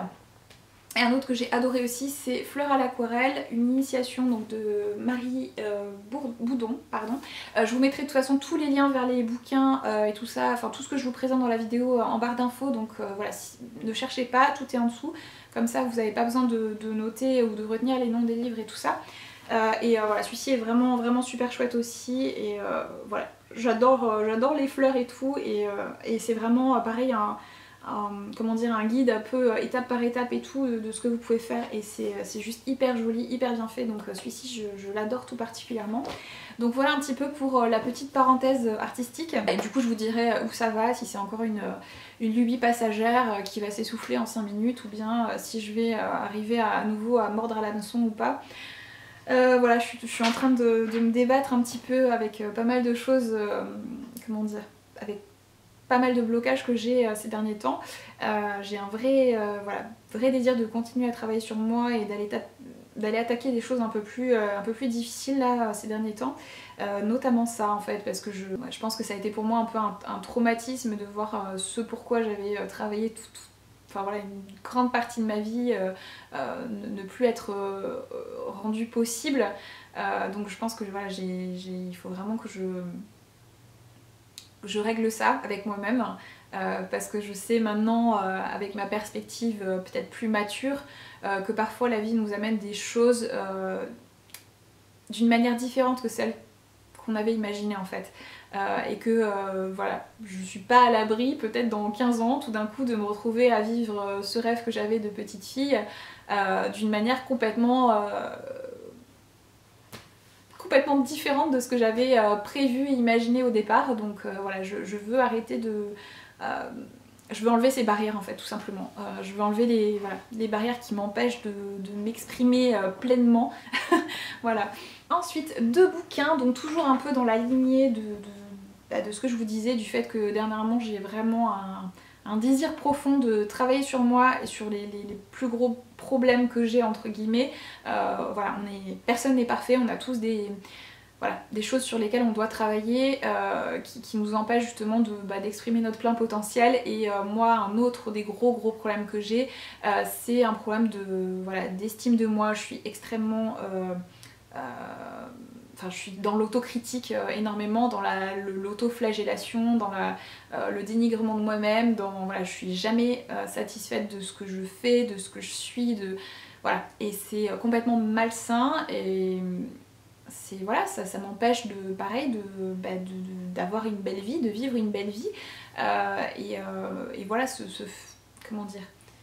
Et un autre que j'ai adoré aussi, c'est Fleurs à l'aquarelle, une initiation donc de Marie euh, Boudon. Pardon. Euh, je vous mettrai de toute façon tous les liens vers les bouquins euh, et tout ça, enfin tout ce que je vous présente dans la vidéo euh, en barre d'infos, donc euh, voilà, si, ne cherchez pas, tout est en dessous. Comme ça vous n'avez pas besoin de, de noter ou de retenir les noms des livres et tout ça. Euh, et euh, voilà, celui-ci est vraiment vraiment super chouette aussi, et euh, voilà, j'adore euh, j'adore les fleurs et tout, et, euh, et c'est vraiment euh, pareil un... Un, comment dire, un guide un peu euh, étape par étape et tout de, de ce que vous pouvez faire, et c'est juste hyper joli, hyper bien fait, donc euh, celui-ci je, je l'adore tout particulièrement. Donc voilà un petit peu pour euh, la petite parenthèse artistique, et du coup je vous dirai où ça va, si c'est encore une, une lubie passagère euh, qui va s'essouffler en cinq minutes, ou bien euh, si je vais euh, arriver à, à nouveau à mordre à l'hameçon ou pas. Euh, voilà, je suis, je suis en train de, de me débattre un petit peu avec euh, pas mal de choses, euh, comment dire, avec pas mal de blocages que j'ai euh, ces derniers temps. Euh, j'ai un vrai, euh, voilà, vrai désir de continuer à travailler sur moi et d'aller d'aller attaquer des choses un peu plus, euh, un peu plus difficiles là ces derniers temps, euh, notamment ça en fait, parce que je, ouais, je pense que ça a été pour moi un peu un, un traumatisme de voir euh, ce pourquoi j'avais euh, travaillé tout, tout, enfin voilà, une grande partie de ma vie euh, euh, ne, ne plus être euh, rendue possible. Euh, donc je pense que voilà, j'ai, j'ai, il faut vraiment que je je règle ça avec moi-même, euh, parce que je sais maintenant, euh, avec ma perspective euh, peut-être plus mature, euh, que parfois la vie nous amène des choses euh, d'une manière différente que celle qu'on avait imaginée en fait. Euh, et que euh, voilà, je suis pas à l'abri peut-être dans quinze ans tout d'un coup de me retrouver à vivre euh, ce rêve que j'avais de petite fille euh, d'une manière complètement... Euh, complètement différente de ce que j'avais euh, prévu et imaginé au départ. Donc euh, voilà, je, je veux arrêter de... Euh, je veux enlever ces barrières en fait, tout simplement. Euh, je veux enlever les, voilà, les barrières qui m'empêchent de, de m'exprimer euh, pleinement. Voilà. Ensuite, deux bouquins, donc toujours un peu dans la lignée de, de, bah, de ce que je vous disais, du fait que dernièrement j'ai vraiment un... un désir profond de travailler sur moi et sur les, les, les plus gros problèmes que j'ai entre guillemets. Euh, voilà, on est, personne n'est parfait, on a tous des, voilà, des choses sur lesquelles on doit travailler euh, qui, qui nous empêchent justement de, bah, d'exprimer notre plein potentiel. Et euh, moi, un autre des gros gros problèmes que j'ai, euh, c'est un problème de, voilà, d'estime de moi. Je suis extrêmement... Euh, euh, enfin, je suis dans l'autocritique euh, énormément, dans l'autoflagellation, dans la, euh, le dénigrement de moi-même, dans voilà, je suis jamais euh, satisfaite de ce que je fais, de ce que je suis, de voilà, et c'est complètement malsain et c'est voilà, ça, ça m'empêche de pareil de bah, d'avoir une belle vie, de vivre une belle vie euh, et, euh, et voilà, ce, ce comment dire,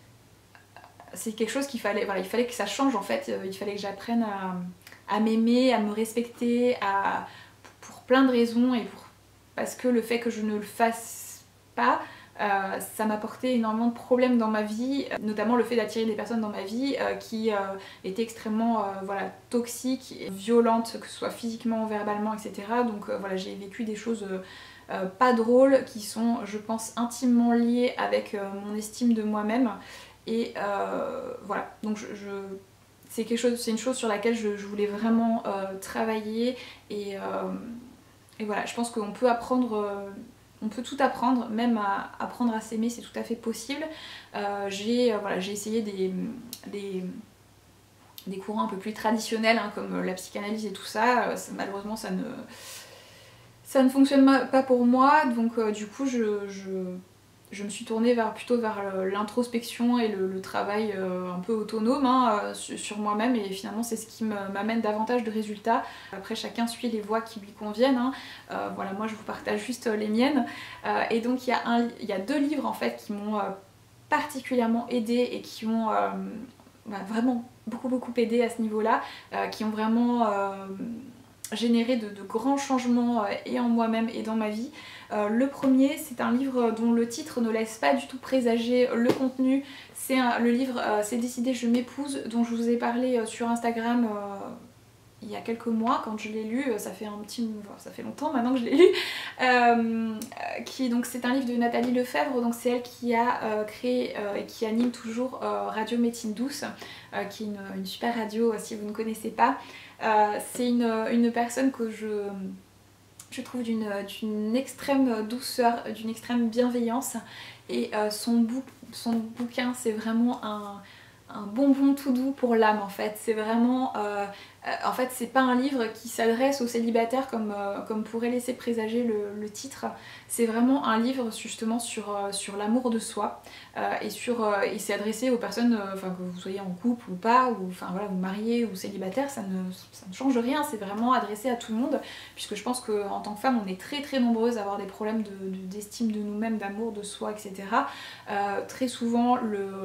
c'est quelque chose qu'il fallait, voilà, il fallait que ça change en fait, il fallait que j'apprenne à à m'aimer, à me respecter, à, pour plein de raisons et pour, parce que le fait que je ne le fasse pas, euh, ça m'apportait énormément de problèmes dans ma vie, notamment le fait d'attirer des personnes dans ma vie euh, qui euh, étaient extrêmement euh, voilà, toxiques et violentes, que ce soit physiquement ou verbalement, et cetera. Donc euh, voilà, j'ai vécu des choses euh, euh, pas drôles qui sont, je pense, intimement liées avec euh, mon estime de moi-même. Et euh, voilà, donc je... je c'est quelque chose, c'est une chose sur laquelle je, je voulais vraiment euh, travailler et, euh, et voilà, je pense qu'on peut apprendre, euh, on peut tout apprendre, même à apprendre à s'aimer, c'est tout à fait possible. Euh, j'ai euh, voilà, j'ai essayé des, des, des courants un peu plus traditionnels hein, comme la psychanalyse et tout ça, ça malheureusement ça ne, ça ne fonctionne pas pour moi, donc euh, du coup je, je je me suis tournée vers, plutôt vers l'introspection et le, le travail euh, un peu autonome hein, euh, sur, sur moi-même et finalement c'est ce qui m'amène davantage de résultats. Après chacun suit les voies qui lui conviennent, hein. euh, voilà, moi je vous partage juste les miennes euh, et donc il y, a un, il y a deux livres en fait qui m'ont euh, particulièrement aidée et qui ont euh, bah, vraiment beaucoup beaucoup aidé à ce niveau-là, euh, qui ont vraiment euh, généré de, de grands changements euh, et en moi-même et dans ma vie. Euh, le premier, c'est un livre dont le titre ne laisse pas du tout présager le contenu. C'est le livre euh, C'est décidé, je m'épouse, dont je vous ai parlé euh, sur Instagram euh, il y a quelques mois quand je l'ai lu. Ça fait un petit, ça fait longtemps maintenant que je l'ai lu. Euh, qui donc c'est un livre de Nathalie Lefebvre, donc c'est elle qui a euh, créé euh, et qui anime toujours euh, Radio Médecine Douce, euh, qui est une, une super radio euh, si vous ne connaissez pas. Euh, c'est une, une personne que je je trouve d'une extrême douceur, d'une extrême bienveillance et euh, son, bou son bouquin c'est vraiment un, un bonbon tout doux pour l'âme en fait. C'est vraiment... Euh, euh, en fait c'est pas un livre qui s'adresse aux célibataires comme, euh, comme pourrait laisser présager le, le titre. C'est vraiment un livre justement sur, euh, sur l'amour de soi euh, et, sur, euh, et c'est adressé aux personnes, euh, enfin que vous soyez en couple ou pas, ou enfin voilà, vous mariez ou célibataire, ça ne, ça ne change rien, c'est vraiment adressé à tout le monde, puisque je pense qu'en tant que femme on est très très nombreuses à avoir des problèmes d'estime de, de, de nous-mêmes, d'amour de soi, et cetera. Euh, très souvent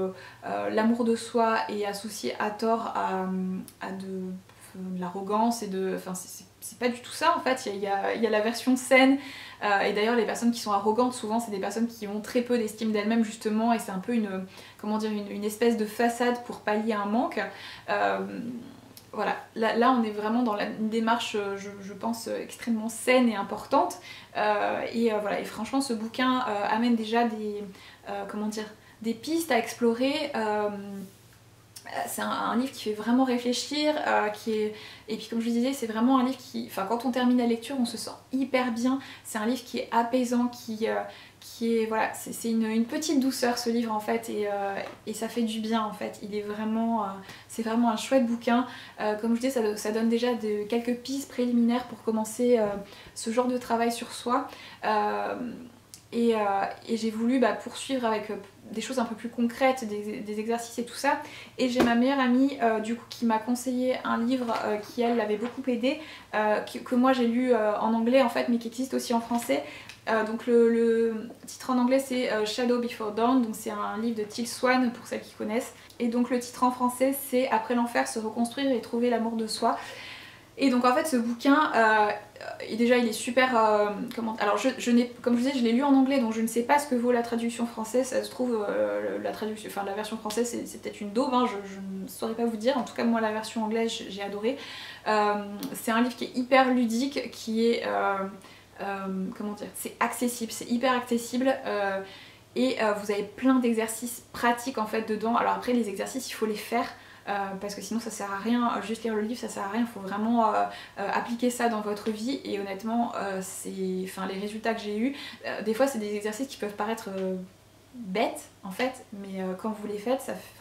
l'amour euh, de soi est associé à tort à, à de de l'arrogance et de... Enfin c'est pas du tout ça en fait, il y a, il y a la version saine euh, et d'ailleurs les personnes qui sont arrogantes souvent c'est des personnes qui ont très peu d'estime d'elles-mêmes justement et c'est un peu une, comment dire, une, une espèce de façade pour pallier un manque. Euh, voilà, là, là on est vraiment dans la, une démarche je, je pense extrêmement saine et importante euh, et euh, voilà, et franchement ce bouquin euh, amène déjà des, euh, comment dire, des pistes à explorer. Euh, C'est un, un livre qui fait vraiment réfléchir, euh, qui est... et puis comme je vous disais, c'est vraiment un livre qui... Enfin, quand on termine la lecture, on se sent hyper bien. C'est un livre qui est apaisant, qui, euh, qui est... Voilà, c'est une, une petite douceur ce livre en fait, et, euh, et ça fait du bien en fait. Il est vraiment... Euh, c'est vraiment un chouette bouquin. Euh, comme je disais, ça, ça donne déjà de, quelques pistes préliminaires pour commencer euh, ce genre de travail sur soi. Euh, et, euh, et j'ai voulu bah, poursuivre avec... Euh, des choses un peu plus concrètes, des, des exercices et tout ça. Et j'ai ma meilleure amie euh, du coup qui m'a conseillé un livre euh, qui elle l'avait beaucoup aidé, euh, que, que moi j'ai lu euh, en anglais en fait mais qui existe aussi en français. Euh, donc le, le titre en anglais c'est euh, Shadow Before Dawn, donc c'est un livre de Teal Swan pour celles qui connaissent. Et donc le titre en français c'est Après l'enfer, se reconstruire et trouver l'amour de soi. Et donc en fait ce bouquin, euh, et déjà il est super... Euh, comment, alors je, je n'ai, comme je disais, je l'ai lu en anglais donc je ne sais pas ce que vaut la traduction française. Ça se trouve euh, la, traduction, enfin, la version française c'est, c'est peut-être une daube, hein, je, je ne saurais pas vous dire. En tout cas moi la version anglaise j'ai adoré. Euh, c'est un livre qui est hyper ludique, qui est... Euh, euh, comment dire, c'est accessible, c'est hyper accessible. Euh, et euh, vous avez plein d'exercices pratiques en fait dedans. Alors après les exercices il faut les faire. Euh, parce que sinon ça sert à rien, juste lire le livre ça sert à rien, il faut vraiment euh, euh, appliquer ça dans votre vie et honnêtement euh, c'est, enfin, les résultats que j'ai eus, euh, des fois c'est des exercices qui peuvent paraître euh, bêtes en fait, mais euh, quand vous les faites ça fait, enfin,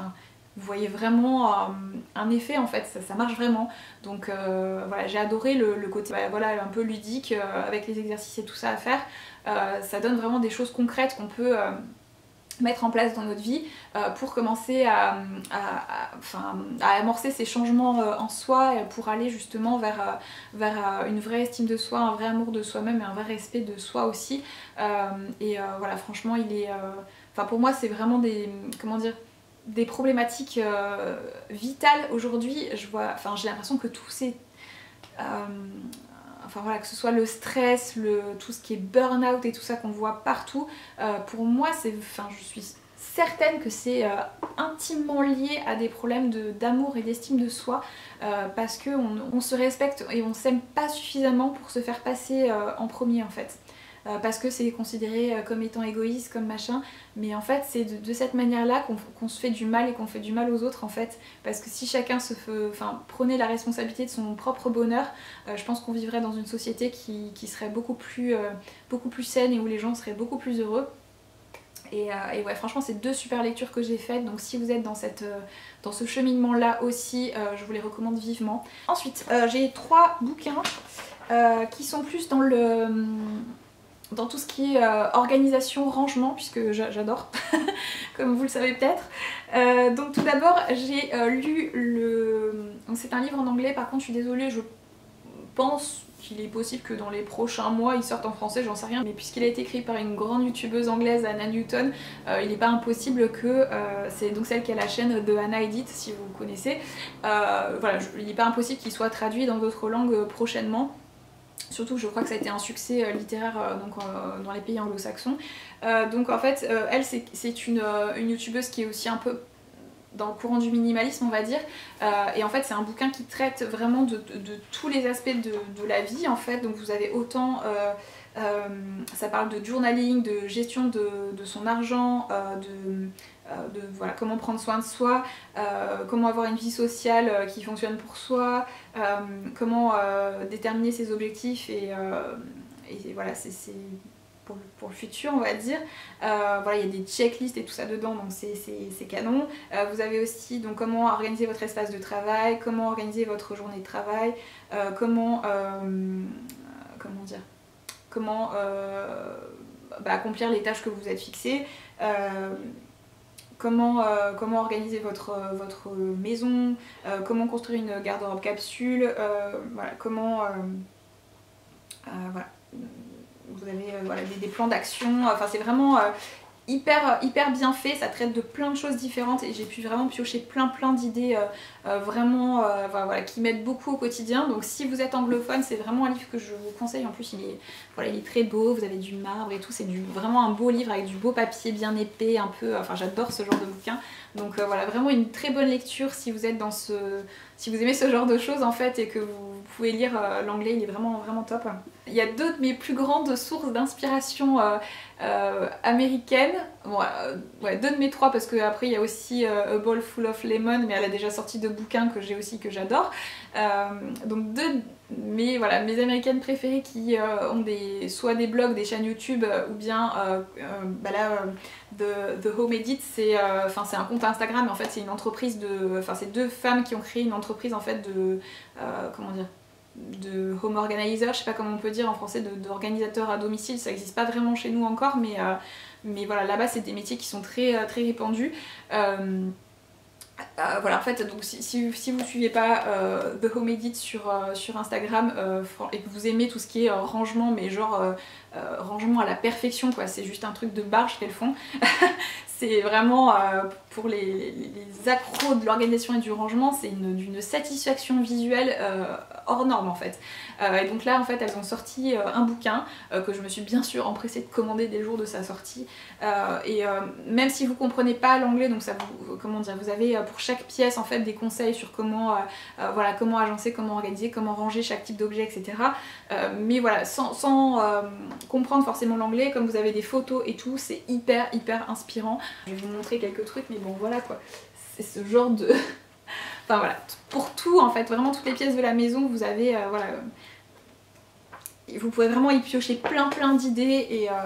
vous voyez vraiment euh, un effet en fait, ça, ça marche vraiment. Donc euh, voilà, j'ai adoré le, le côté bah, voilà, un peu ludique euh, avec les exercices et tout ça à faire. Euh, ça donne vraiment des choses concrètes qu'on peut euh, mettre en place dans notre vie euh, pour commencer à, à, à, enfin, à amorcer ces changements euh, en soi pour aller justement vers, euh, vers euh, une vraie estime de soi, un vrai amour de soi-même et un vrai respect de soi aussi. Euh, et euh, voilà, franchement, il est... Euh, enfin, pour moi, c'est vraiment des... Comment dire, des problématiques euh, vitales aujourd'hui. Je vois... Enfin, j'ai l'impression que tous ces... Euh, enfin voilà, que ce soit le stress, le, tout ce qui est burn-out et tout ça qu'on voit partout, euh, pour moi, c'est, enfin, je suis certaine que c'est euh, intimement lié à des problèmes d'amour et d'estime de soi, euh, parce qu'on on se respecte et on s'aime pas suffisamment pour se faire passer euh, en premier en fait. Euh, parce que c'est considéré euh, comme étant égoïste, comme machin, mais en fait c'est de, de cette manière-là qu'on qu'on se fait du mal et qu'on fait du mal aux autres en fait, parce que si chacun se fait, enfin, prenait la responsabilité de son propre bonheur, euh, je pense qu'on vivrait dans une société qui, qui serait beaucoup plus, euh, beaucoup plus saine et où les gens seraient beaucoup plus heureux. Et, euh, et ouais, franchement, c'est deux super lectures que j'ai faites, donc si vous êtes dans, cette, euh, dans ce cheminement-là aussi, euh, je vous les recommande vivement. Ensuite, euh, j'ai trois bouquins euh, qui sont plus dans le... dans tout ce qui est euh, organisation, rangement, puisque j'adore, comme vous le savez peut-être. Euh, donc tout d'abord, j'ai euh, lu le... C'est un livre en anglais, par contre je suis désolée, je pense qu'il est possible que dans les prochains mois il sorte en français, j'en sais rien, mais puisqu'il a été écrit par une grande youtubeuse anglaise, Anna Newton, euh, il n'est pas impossible que, euh, c'est donc celle qui a la chaîne de Anna Edit, si vous connaissez, euh, voilà, je, il n'est pas impossible qu'il soit traduit dans d'autres langues euh, prochainement. Surtout que je crois que ça a été un succès euh, littéraire euh, donc, euh, dans les pays anglo-saxons. Euh, donc en fait, euh, elle c'est une, euh, une youtubeuse qui est aussi un peu dans le courant du minimalisme on va dire, euh, et en fait c'est un bouquin qui traite vraiment de, de, de tous les aspects de, de la vie en fait. Donc vous avez autant... Euh, euh, ça parle de journaling, de gestion de, de son argent, euh, de... de voilà, comment prendre soin de soi, euh, comment avoir une vie sociale euh, qui fonctionne pour soi, euh, comment euh, déterminer ses objectifs et, euh, et voilà, c'est pour, pour le futur on va dire. Euh, voilà, il y a des checklists et tout ça dedans, donc c'est canon. Euh, vous avez aussi donc comment organiser votre espace de travail, comment organiser votre journée de travail, euh, comment, euh, comment dire, comment euh, bah, accomplir les tâches que vous êtes fixées. Euh, Comment, euh, comment organiser votre, euh, votre maison, euh, comment construire une garde-robe capsule, euh, voilà, comment... Euh, euh, voilà. Vous avez euh, voilà, des, des plans d'action, enfin c'est vraiment euh, hyper, hyper bien fait, ça traite de plein de choses différentes et j'ai pu vraiment piocher plein plein d'idées euh, euh, vraiment euh, voilà, qui m'aident beaucoup au quotidien. Donc si vous êtes anglophone, c'est vraiment un livre que je vous conseille. En plus il est, voilà, il est très beau, vous avez du marbre et tout, c'est vraiment un beau livre avec du beau papier bien épais, un peu, enfin j'adore ce genre de bouquin. Donc euh, voilà, vraiment une très bonne lecture si vous êtes dans ce... si vous aimez ce genre de choses en fait et que vous pouvez lire euh, l'anglais, il est vraiment vraiment top. Il y a deux de mes plus grandes sources d'inspiration euh, euh, américaines, bon, euh, ouais, deux de mes trois parce qu'après il y a aussi euh, A Bowl Full of Lemon, mais elle a déjà sorti deux bouquins que j'ai aussi que j'adore. Euh, donc deux mes, voilà, mes américaines préférées qui euh, ont des, soit des blogs, des chaînes YouTube euh, ou bien euh, euh, bah là, euh, The, The Home Edit, c'est euh, un compte Instagram, mais en fait c'est une entreprise de... Enfin c'est deux femmes qui ont créé une entreprise en fait de... Euh, comment dire, de home organizer, je sais pas comment on peut dire en français, d'organisateur à domicile, ça n'existe pas vraiment chez nous encore, mais, euh, mais voilà, là-bas c'est des métiers qui sont très, très répandus. Euh, euh, voilà, en fait, donc si, si, si vous ne suivez pas euh, The Home Edit sur, euh, sur Instagram euh, et que vous aimez tout ce qui est euh, rangement, mais genre euh, euh, rangement à la perfection, quoi, c'est juste un truc de barge qu'elles font. C'est vraiment euh, pour les, les, les accros de l'organisation et du rangement, c'est une, une satisfaction visuelle euh, hors norme en fait. Euh, et donc là en fait elles ont sorti euh, un bouquin euh, que je me suis bien sûr empressée de commander dès le jour de sa sortie. Euh, et euh, même si vous comprenez pas l'anglais, donc ça vous, comment dire, vous avez euh, pour chaque pièce en fait des conseils sur comment, euh, euh, voilà, comment agencer, comment organiser, comment ranger chaque type d'objet, et cetera. Euh, mais voilà, sans, sans euh, comprendre forcément l'anglais, comme vous avez des photos et tout, c'est hyper hyper inspirant. Je vais vous montrer quelques trucs, mais bon voilà quoi, c'est ce genre de... enfin voilà, pour tout en fait, vraiment toutes les pièces de la maison, vous avez, euh, voilà, vous pouvez vraiment y piocher plein plein d'idées et, euh,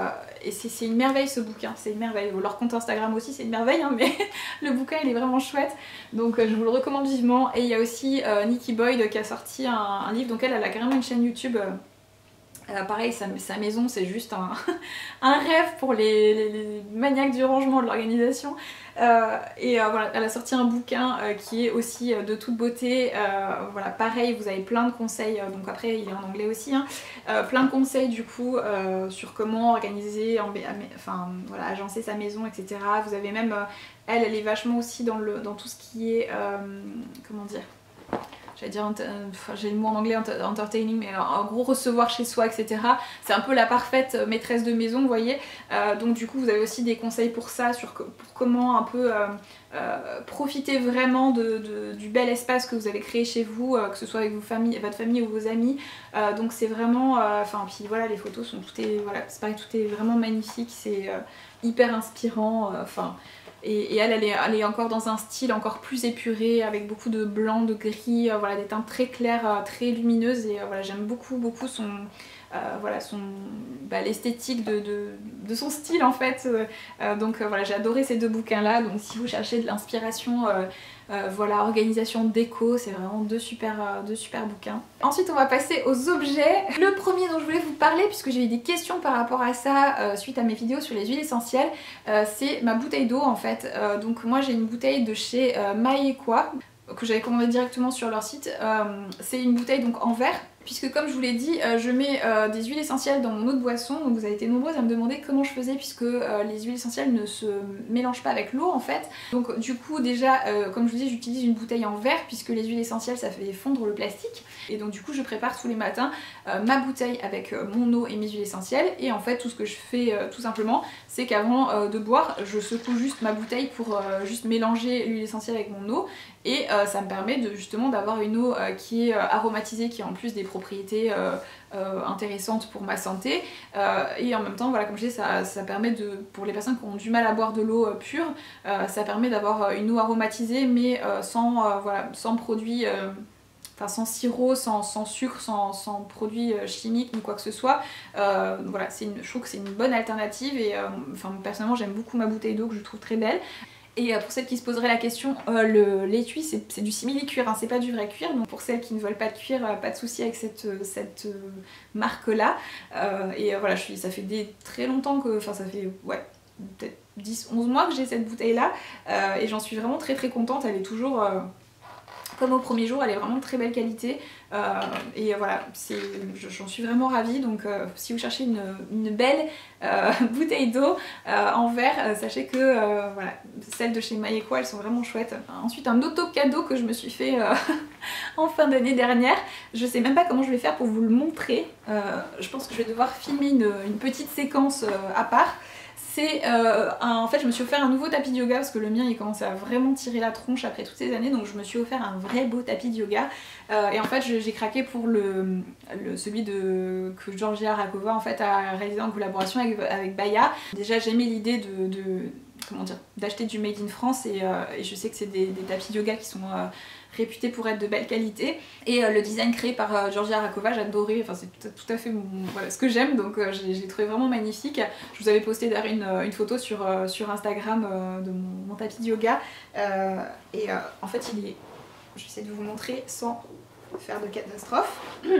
et c'est une merveille ce bouquin, c'est une merveille. Leur compte Instagram aussi c'est une merveille, hein, mais le bouquin il est vraiment chouette, donc euh, je vous le recommande vivement. Et il y a aussi euh, Nikki Boyd qui a sorti un, un livre, donc elle, elle a carrément une chaîne YouTube. Euh, Euh, pareil, sa, sa maison c'est juste un, un rêve pour les, les, les maniaques du rangement, de l'organisation. Euh, et euh, voilà, elle a sorti un bouquin euh, qui est aussi euh, de toute beauté. Euh, voilà, pareil, vous avez plein de conseils, euh, donc après il est en anglais aussi, hein, euh, plein de conseils du coup euh, sur comment organiser, en, enfin voilà, agencer sa maison, et cetera. Vous avez même, euh, elle, elle est vachement aussi dans, le, dans tout ce qui est, euh, comment dire, j'allais dire, enfin, j'ai le mot en anglais, entertaining, mais en gros recevoir chez soi, et cetera. C'est un peu la parfaite maîtresse de maison, vous voyez. Euh, donc du coup vous avez aussi des conseils pour ça, sur pour comment un peu euh, euh, profiter vraiment de, de, du bel espace que vous avez créé chez vous, euh, que ce soit avec vos familles, votre famille ou vos amis. Euh, donc c'est vraiment, enfin euh, puis voilà, les photos sont, tout est, voilà, c'est pareil, tout est vraiment magnifique, c'est euh, hyper inspirant, enfin. Euh, Et, et elle, elle est, elle est encore dans un style encore plus épuré, avec beaucoup de blanc, de gris, euh, voilà, des teintes très claires, euh, très lumineuses. Et euh, voilà, j'aime beaucoup, beaucoup son, euh, voilà, son, bah, l'esthétique de, de, de son style en fait. Euh, donc euh, voilà, j'ai adoré ces deux bouquins-là. Donc si vous cherchez de l'inspiration, euh, euh, voilà, organisation déco, c'est vraiment deux super, euh, deux super bouquins. Ensuite, on va passer aux objets. Le premier dont je voulais vous parler, puisque j'ai eu des questions par rapport à ça euh, suite à mes vidéos sur les huiles essentielles, euh, c'est ma bouteille d'eau en fait. Euh, donc moi j'ai une bouteille de chez euh, Maekwa que j'avais commandé directement sur leur site. Euh, c'est une bouteille donc en verre, puisque comme je vous l'ai dit, euh, je mets euh, des huiles essentielles dans mon eau de boisson. Donc vous avez été nombreuses à me demander comment je faisais, puisque euh, les huiles essentielles ne se mélangent pas avec l'eau en fait. Donc du coup déjà, euh, comme je vous dis, j'utilise une bouteille en verre, puisque les huiles essentielles ça fait fondre le plastique. Et donc du coup je prépare tous les matins euh, ma bouteille avec euh, mon eau et mes huiles essentielles. Et en fait tout ce que je fais euh, tout simplement, c'est qu'avant euh, de boire, je secoue juste ma bouteille pour euh, juste mélanger l'huile essentielle avec mon eau. Et euh, ça me permet de, justement d'avoir une eau euh, qui est euh, aromatisée, qui a en plus des propriétés euh, euh, intéressantes pour ma santé. Euh, et en même temps, voilà, comme je dis, ça, ça permet de, pour les personnes qui ont du mal à boire de l'eau euh, pure, euh, ça permet d'avoir une eau aromatisée, mais euh, sans, euh, voilà, sans produits... Euh, Enfin, sans sirop, sans, sans sucre, sans, sans produits chimiques ni quoi que ce soit. Euh, voilà, une, je trouve que c'est une bonne alternative et euh, enfin, personnellement j'aime beaucoup ma bouteille d'eau que je trouve très belle. Et euh, pour celles qui se poseraient la question, euh, l'étui c'est du simili-cuir, hein, c'est pas du vrai cuir. Donc pour celles qui ne veulent pas de cuir, euh, pas de souci avec cette, cette euh, marque là. Euh, et euh, voilà, je suis, ça fait des, très longtemps que, enfin ça fait ouais, peut-être dix onze mois que j'ai cette bouteille là. Euh, et j'en suis vraiment très très contente, elle est toujours... Euh, comme au premier jour, elle est vraiment de très belle qualité euh, et voilà, j'en suis vraiment ravie. Donc euh, si vous cherchez une, une belle euh, bouteille d'eau euh, en verre, euh, sachez que euh, voilà, celles de chez Maekwa elles sont vraiment chouettes. Ensuite un auto cadeau que je me suis fait euh, en fin d'année dernière, je sais même pas comment je vais faire pour vous le montrer. Euh, je pense que je vais devoir filmer une, une petite séquence euh, à part. C'est euh, en fait je me suis offert un nouveau tapis de yoga parce que le mien il commençait à vraiment tirer la tronche après toutes ces années, donc je me suis offert un vrai beau tapis de yoga euh, et en fait j'ai craqué pour le, le celui de que Georgia Rakova en fait a réalisé en collaboration avec, avec Baya. Déjà j'aimais l'idée de, de comment dire, d'acheter du made in France et, euh, et je sais que c'est des, des tapis de yoga qui sont euh, réputés pour être de belle qualité et euh, le design créé par euh, Georgia Rakova j'adorais, enfin c'est tout, tout à fait mon, voilà, ce que j'aime, donc euh, j'ai trouvé vraiment magnifique. Je vous avais posté d'ailleurs une, une photo sur, euh, sur Instagram euh, de mon, mon tapis de yoga euh, et euh, en fait il est, je vais essayer de vous montrer sans faire de catastrophe,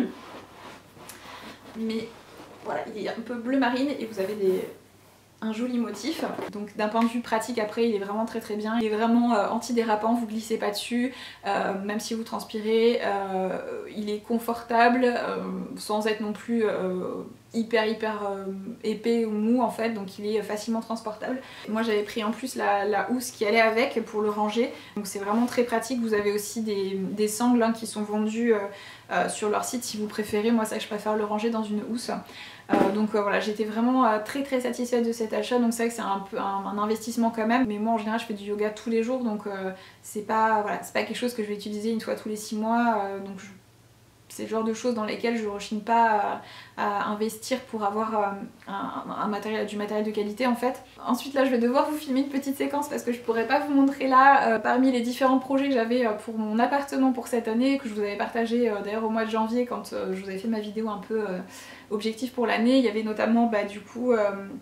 mais voilà, il est un peu bleu marine et vous avez des un joli motif. Donc d'un point de vue pratique après il est vraiment très très bien. Il est vraiment euh, antidérapant, vous glissez pas dessus, euh, même si vous transpirez, euh, il est confortable euh, sans être non plus euh, hyper hyper euh, épais ou mou en fait, donc il est facilement transportable. Moi j'avais pris en plus la, la housse qui allait avec pour le ranger, donc c'est vraiment très pratique. Vous avez aussi des, des sangles hein, qui sont vendues euh, euh, sur leur site si vous préférez. Moi ça je préfère le ranger dans une housse. Euh, donc euh, voilà, j'étais vraiment euh, très très satisfaite de cet achat, donc c'est vrai que c'est un peu un, un investissement quand même, mais moi en général je fais du yoga tous les jours, donc euh, c'est pas, voilà, c'est pas quelque chose que je vais utiliser une fois tous les six mois, euh, donc je... c'est le genre de choses dans lesquelles je ne rechigne pas à, à investir pour avoir euh, un, un matériel, du matériel de qualité en fait. Ensuite là je vais devoir vous filmer une petite séquence parce que je pourrais pas vous montrer là euh, parmi les différents projets que j'avais euh, pour mon appartement pour cette année, que je vous avais partagé euh, d'ailleurs au mois de janvier quand euh, je vous avais fait ma vidéo un peu euh, objectif pour l'année. Il y avait notamment bah, du coup euh,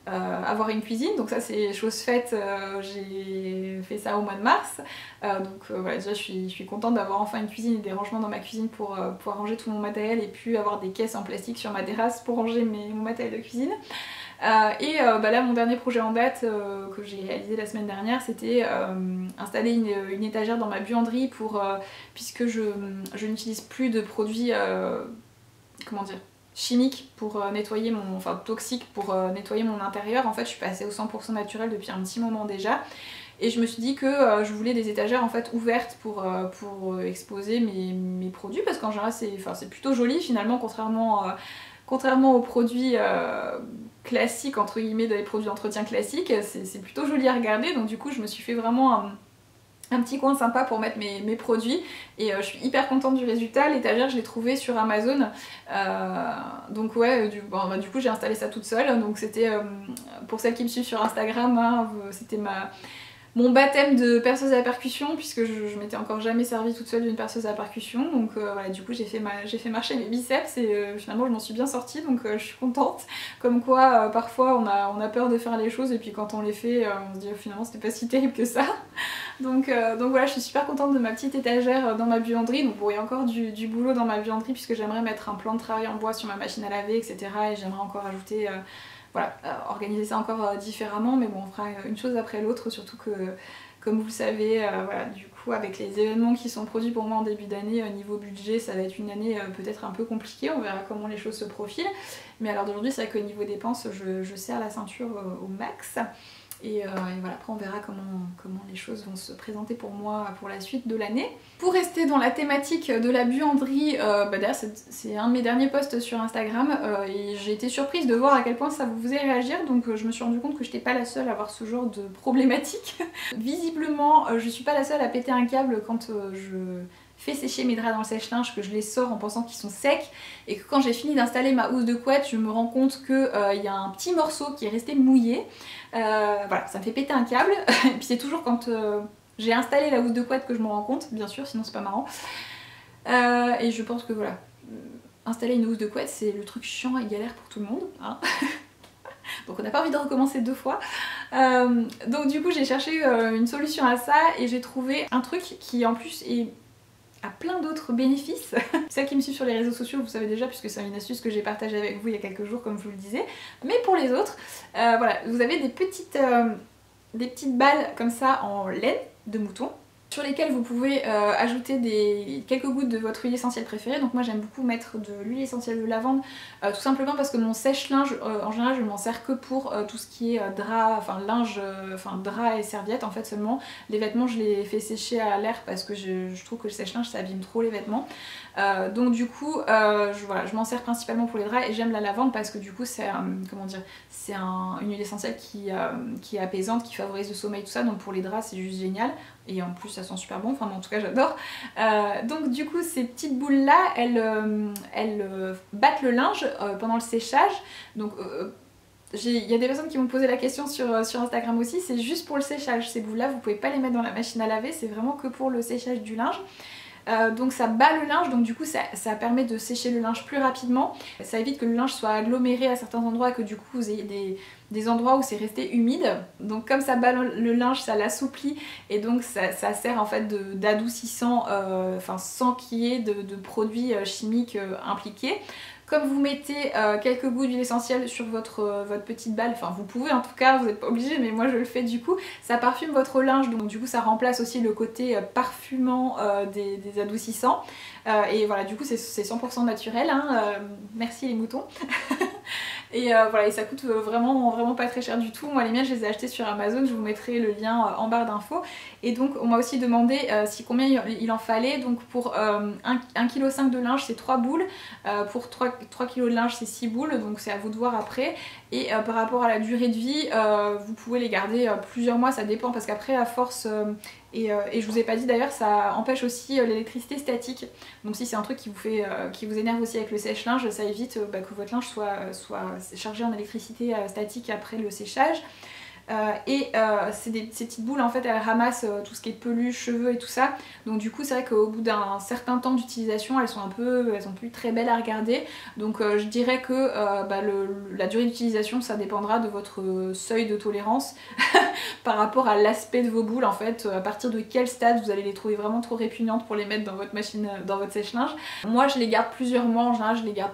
euh, avoir une cuisine, donc ça c'est chose faite, euh, j'ai fait ça au mois de mars, euh, donc euh, voilà, déjà je suis, je suis contente d'avoir enfin une cuisine et des rangements dans ma cuisine pour euh, pouvoir ranger tout mon matériel et puis avoir des caisses en plastique sur ma terrasse pour ranger mes, mon matériel de cuisine. Euh, et euh, bah là mon dernier projet en date euh, que j'ai réalisé la semaine dernière, c'était euh, installer une, une étagère dans ma buanderie pour, euh, puisque je, je n'utilise plus de produits, euh, comment dire, chimiques pour euh, nettoyer mon, enfin toxiques pour euh, nettoyer mon intérieur. En fait je suis passée au cent pour cent naturel depuis un petit moment déjà. Et je me suis dit que euh, je voulais des étagères en fait ouvertes pour, euh, pour exposer mes, mes produits, parce qu'en général c'est, enfin, c'est plutôt joli finalement, contrairement, euh, contrairement aux produits euh, classiques, entre guillemets, des produits d'entretien classiques, c'est plutôt joli à regarder. Donc du coup je me suis fait vraiment un, un petit coin sympa pour mettre mes, mes produits, et euh, je suis hyper contente du résultat. L'étagère je l'ai trouvée sur Amazon, euh, donc ouais, du, bon, bah, du coup j'ai installé ça toute seule. Donc c'était, euh, pour celles qui me suivent sur Instagram, hein, c'était ma... mon baptême de perceuse à percussion, puisque je, je m'étais encore jamais servi toute seule d'une perceuse à percussion. Donc euh, voilà, du coup j'ai fait, ma, j'ai fait marcher mes biceps et euh, finalement je m'en suis bien sortie, donc euh, je suis contente. Comme quoi euh, parfois on a, on a peur de faire les choses et puis quand on les fait, euh, on se dit oh, finalement c'était pas si terrible que ça. Donc, euh, donc voilà, je suis super contente de ma petite étagère dans ma buanderie. Donc bon, il y a encore du, du boulot dans ma buanderie puisque j'aimerais mettre un plan de travail en bois sur ma machine à laver, et cetera. Et j'aimerais encore ajouter... Euh, voilà, euh, organiser ça encore euh, différemment, mais bon, on fera une chose après l'autre, surtout que, comme vous le savez, euh, voilà, du coup, avec les événements qui sont produits pour moi en début d'année, euh, niveau budget, ça va être une année euh, peut-être un peu compliquée, on verra comment les choses se profilent. Mais alors d'aujourd'hui, c'est vrai qu'au niveau dépenses, je, je serre la ceinture euh, au max. Et, euh, et voilà, après on verra comment, comment les choses vont se présenter pour moi pour la suite de l'année. Pour rester dans la thématique de la buanderie, euh, bah d'ailleurs c'est un de mes derniers posts sur Instagram, euh, et j'ai été surprise de voir à quel point ça vous faisait réagir, donc euh, je me suis rendu compte que je n'étais pas la seule à avoir ce genre de problématique. Visiblement, euh, je suis pas la seule à péter un câble quand euh, je... fais sécher mes draps dans le sèche-linge, que je les sors en pensant qu'ils sont secs, et que quand j'ai fini d'installer ma housse de couette, je me rends compte qu'il euh, y a un petit morceau qui est resté mouillé. Euh, voilà, ça me fait péter un câble. Et puis c'est toujours quand euh, j'ai installé la housse de couette que je me rends compte, bien sûr, sinon c'est pas marrant. Euh, et je pense que voilà, installer une housse de couette, c'est le truc chiant et galère pour tout le monde, hein. Donc on n'a pas envie de recommencer deux fois. Euh, donc du coup j'ai cherché euh, une solution à ça, et j'ai trouvé un truc qui en plus est... a plein d'autres bénéfices. Celles qui me suivent sur les réseaux sociaux, vous savez déjà, puisque c'est une astuce que j'ai partagée avec vous il y a quelques jours, comme je vous le disais. Mais pour les autres, euh, voilà, vous avez des petites, euh, des petites balles comme ça en laine de mouton, sur lesquelles vous pouvez euh, ajouter des, quelques gouttes de votre huile essentielle préférée. Donc moi j'aime beaucoup mettre de l'huile essentielle de lavande, euh, tout simplement parce que mon sèche-linge, euh, en général je m'en sers que pour euh, tout ce qui est euh, drap, enfin linge, euh, enfin drap et serviettes en fait seulement. Les vêtements je les fais sécher à l'air parce que je, je trouve que le sèche-linge ça abîme trop les vêtements. Euh, donc du coup euh, je, voilà, je m'en sers principalement pour les draps, et j'aime la lavande parce que du coup c'est euh, comment dire, c'est un, une huile essentielle qui, euh, qui est apaisante, qui favorise le sommeil, tout ça. Donc pour les draps c'est juste génial, et en plus ça sent super bon, enfin en tout cas j'adore. Euh, donc du coup ces petites boules là elles, euh, elles euh, battent le linge euh, pendant le séchage. Donc euh, il y a des personnes qui m'ont posé la question sur, sur Instagram aussi, c'est juste pour le séchage ces boules là, vous pouvez pas les mettre dans la machine à laver, c'est vraiment que pour le séchage du linge. Euh, donc ça bat le linge, donc du coup ça, ça permet de sécher le linge plus rapidement, ça évite que le linge soit aggloméré à certains endroits et que du coup vous ayez des, des endroits où c'est resté humide. Donc comme ça bat le, le linge, ça l'assouplit, et donc ça, ça sert en fait d'adoucissant, euh, enfin sans qu'il y ait de, de produits chimiques euh, impliqués. Comme vous mettez euh, quelques gouttes d'huile essentielle sur votre, euh, votre petite balle, enfin vous pouvez en tout cas, vous n'êtes pas obligé, mais moi je le fais du coup, ça parfume votre linge, donc du coup ça remplace aussi le côté euh, parfumant euh, des, des adoucissants. Euh, et voilà, du coup c'est cent pour cent naturel, hein, euh, merci les moutons. Et euh, voilà, et ça coûte vraiment, vraiment pas très cher du tout. Moi les miennes je les ai achetées sur Amazon, je vous mettrai le lien en barre d'infos. Et donc on m'a aussi demandé euh, si combien il en fallait. Donc pour euh, un virgule cinq kilos de linge c'est trois boules, euh, pour trois kilos de linge c'est six boules, donc c'est à vous de voir après. Et euh, par rapport à la durée de vie, euh, vous pouvez les garder euh, plusieurs mois, ça dépend, parce qu'après à force... Euh, Et, euh, et je vous ai pas dit d'ailleurs, ça empêche aussi euh, l'électricité statique. Donc si c'est un truc qui vous, fait, euh, qui vous énerve aussi avec le sèche-linge, ça évite euh, bah, que votre linge soit, soit chargé en électricité euh, statique après le séchage. Euh, et euh, ces petites boules en fait elles ramassent euh, tout ce qui est peluche, cheveux et tout ça, donc du coup c'est vrai qu'au bout d'un certain temps d'utilisation elles sont un peu, elles sont plus très belles à regarder, donc euh, je dirais que euh, bah, le, la durée d'utilisation ça dépendra de votre seuil de tolérance par rapport à l'aspect de vos boules en fait, à partir de quel stade vous allez les trouver vraiment trop répugnantes pour les mettre dans votre machine, dans votre sèche-linge. Moi je les garde plusieurs mois, en général je les garde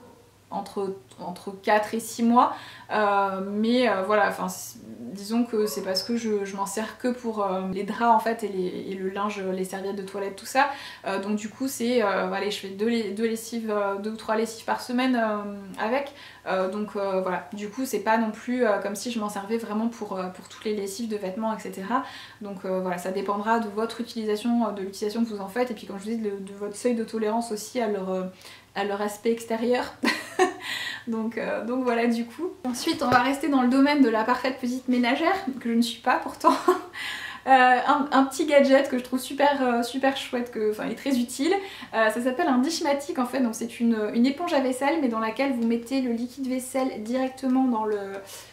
entre, entre quatre et six mois, euh, mais euh, voilà, enfin disons que c'est parce que je, je m'en sers que pour euh, les draps en fait et, les, et le linge, les serviettes de toilette, tout ça, euh, donc du coup c'est, euh, allez, je fais deux, deux lessives, euh, deux ou trois lessives par semaine euh, avec, euh, donc euh, voilà, du coup c'est pas non plus euh, comme si je m'en servais vraiment pour, euh, pour toutes les lessives de vêtements, et cetera. Donc euh, voilà, ça dépendra de votre utilisation, de l'utilisation que vous en faites, et puis comme je vous dis, de, de votre seuil de tolérance aussi à leur, euh, à leur aspect extérieur. Donc, euh, donc voilà du coup. Ensuite on va rester dans le domaine de la parfaite petite ménagère, que je ne suis pas pourtant. euh, un, un petit gadget que je trouve super, euh, super chouette, que, enfin il est très utile. Euh, ça s'appelle un Dishmatic en fait, donc c'est une, une éponge à vaisselle mais dans laquelle vous mettez le liquide vaisselle directement dans le...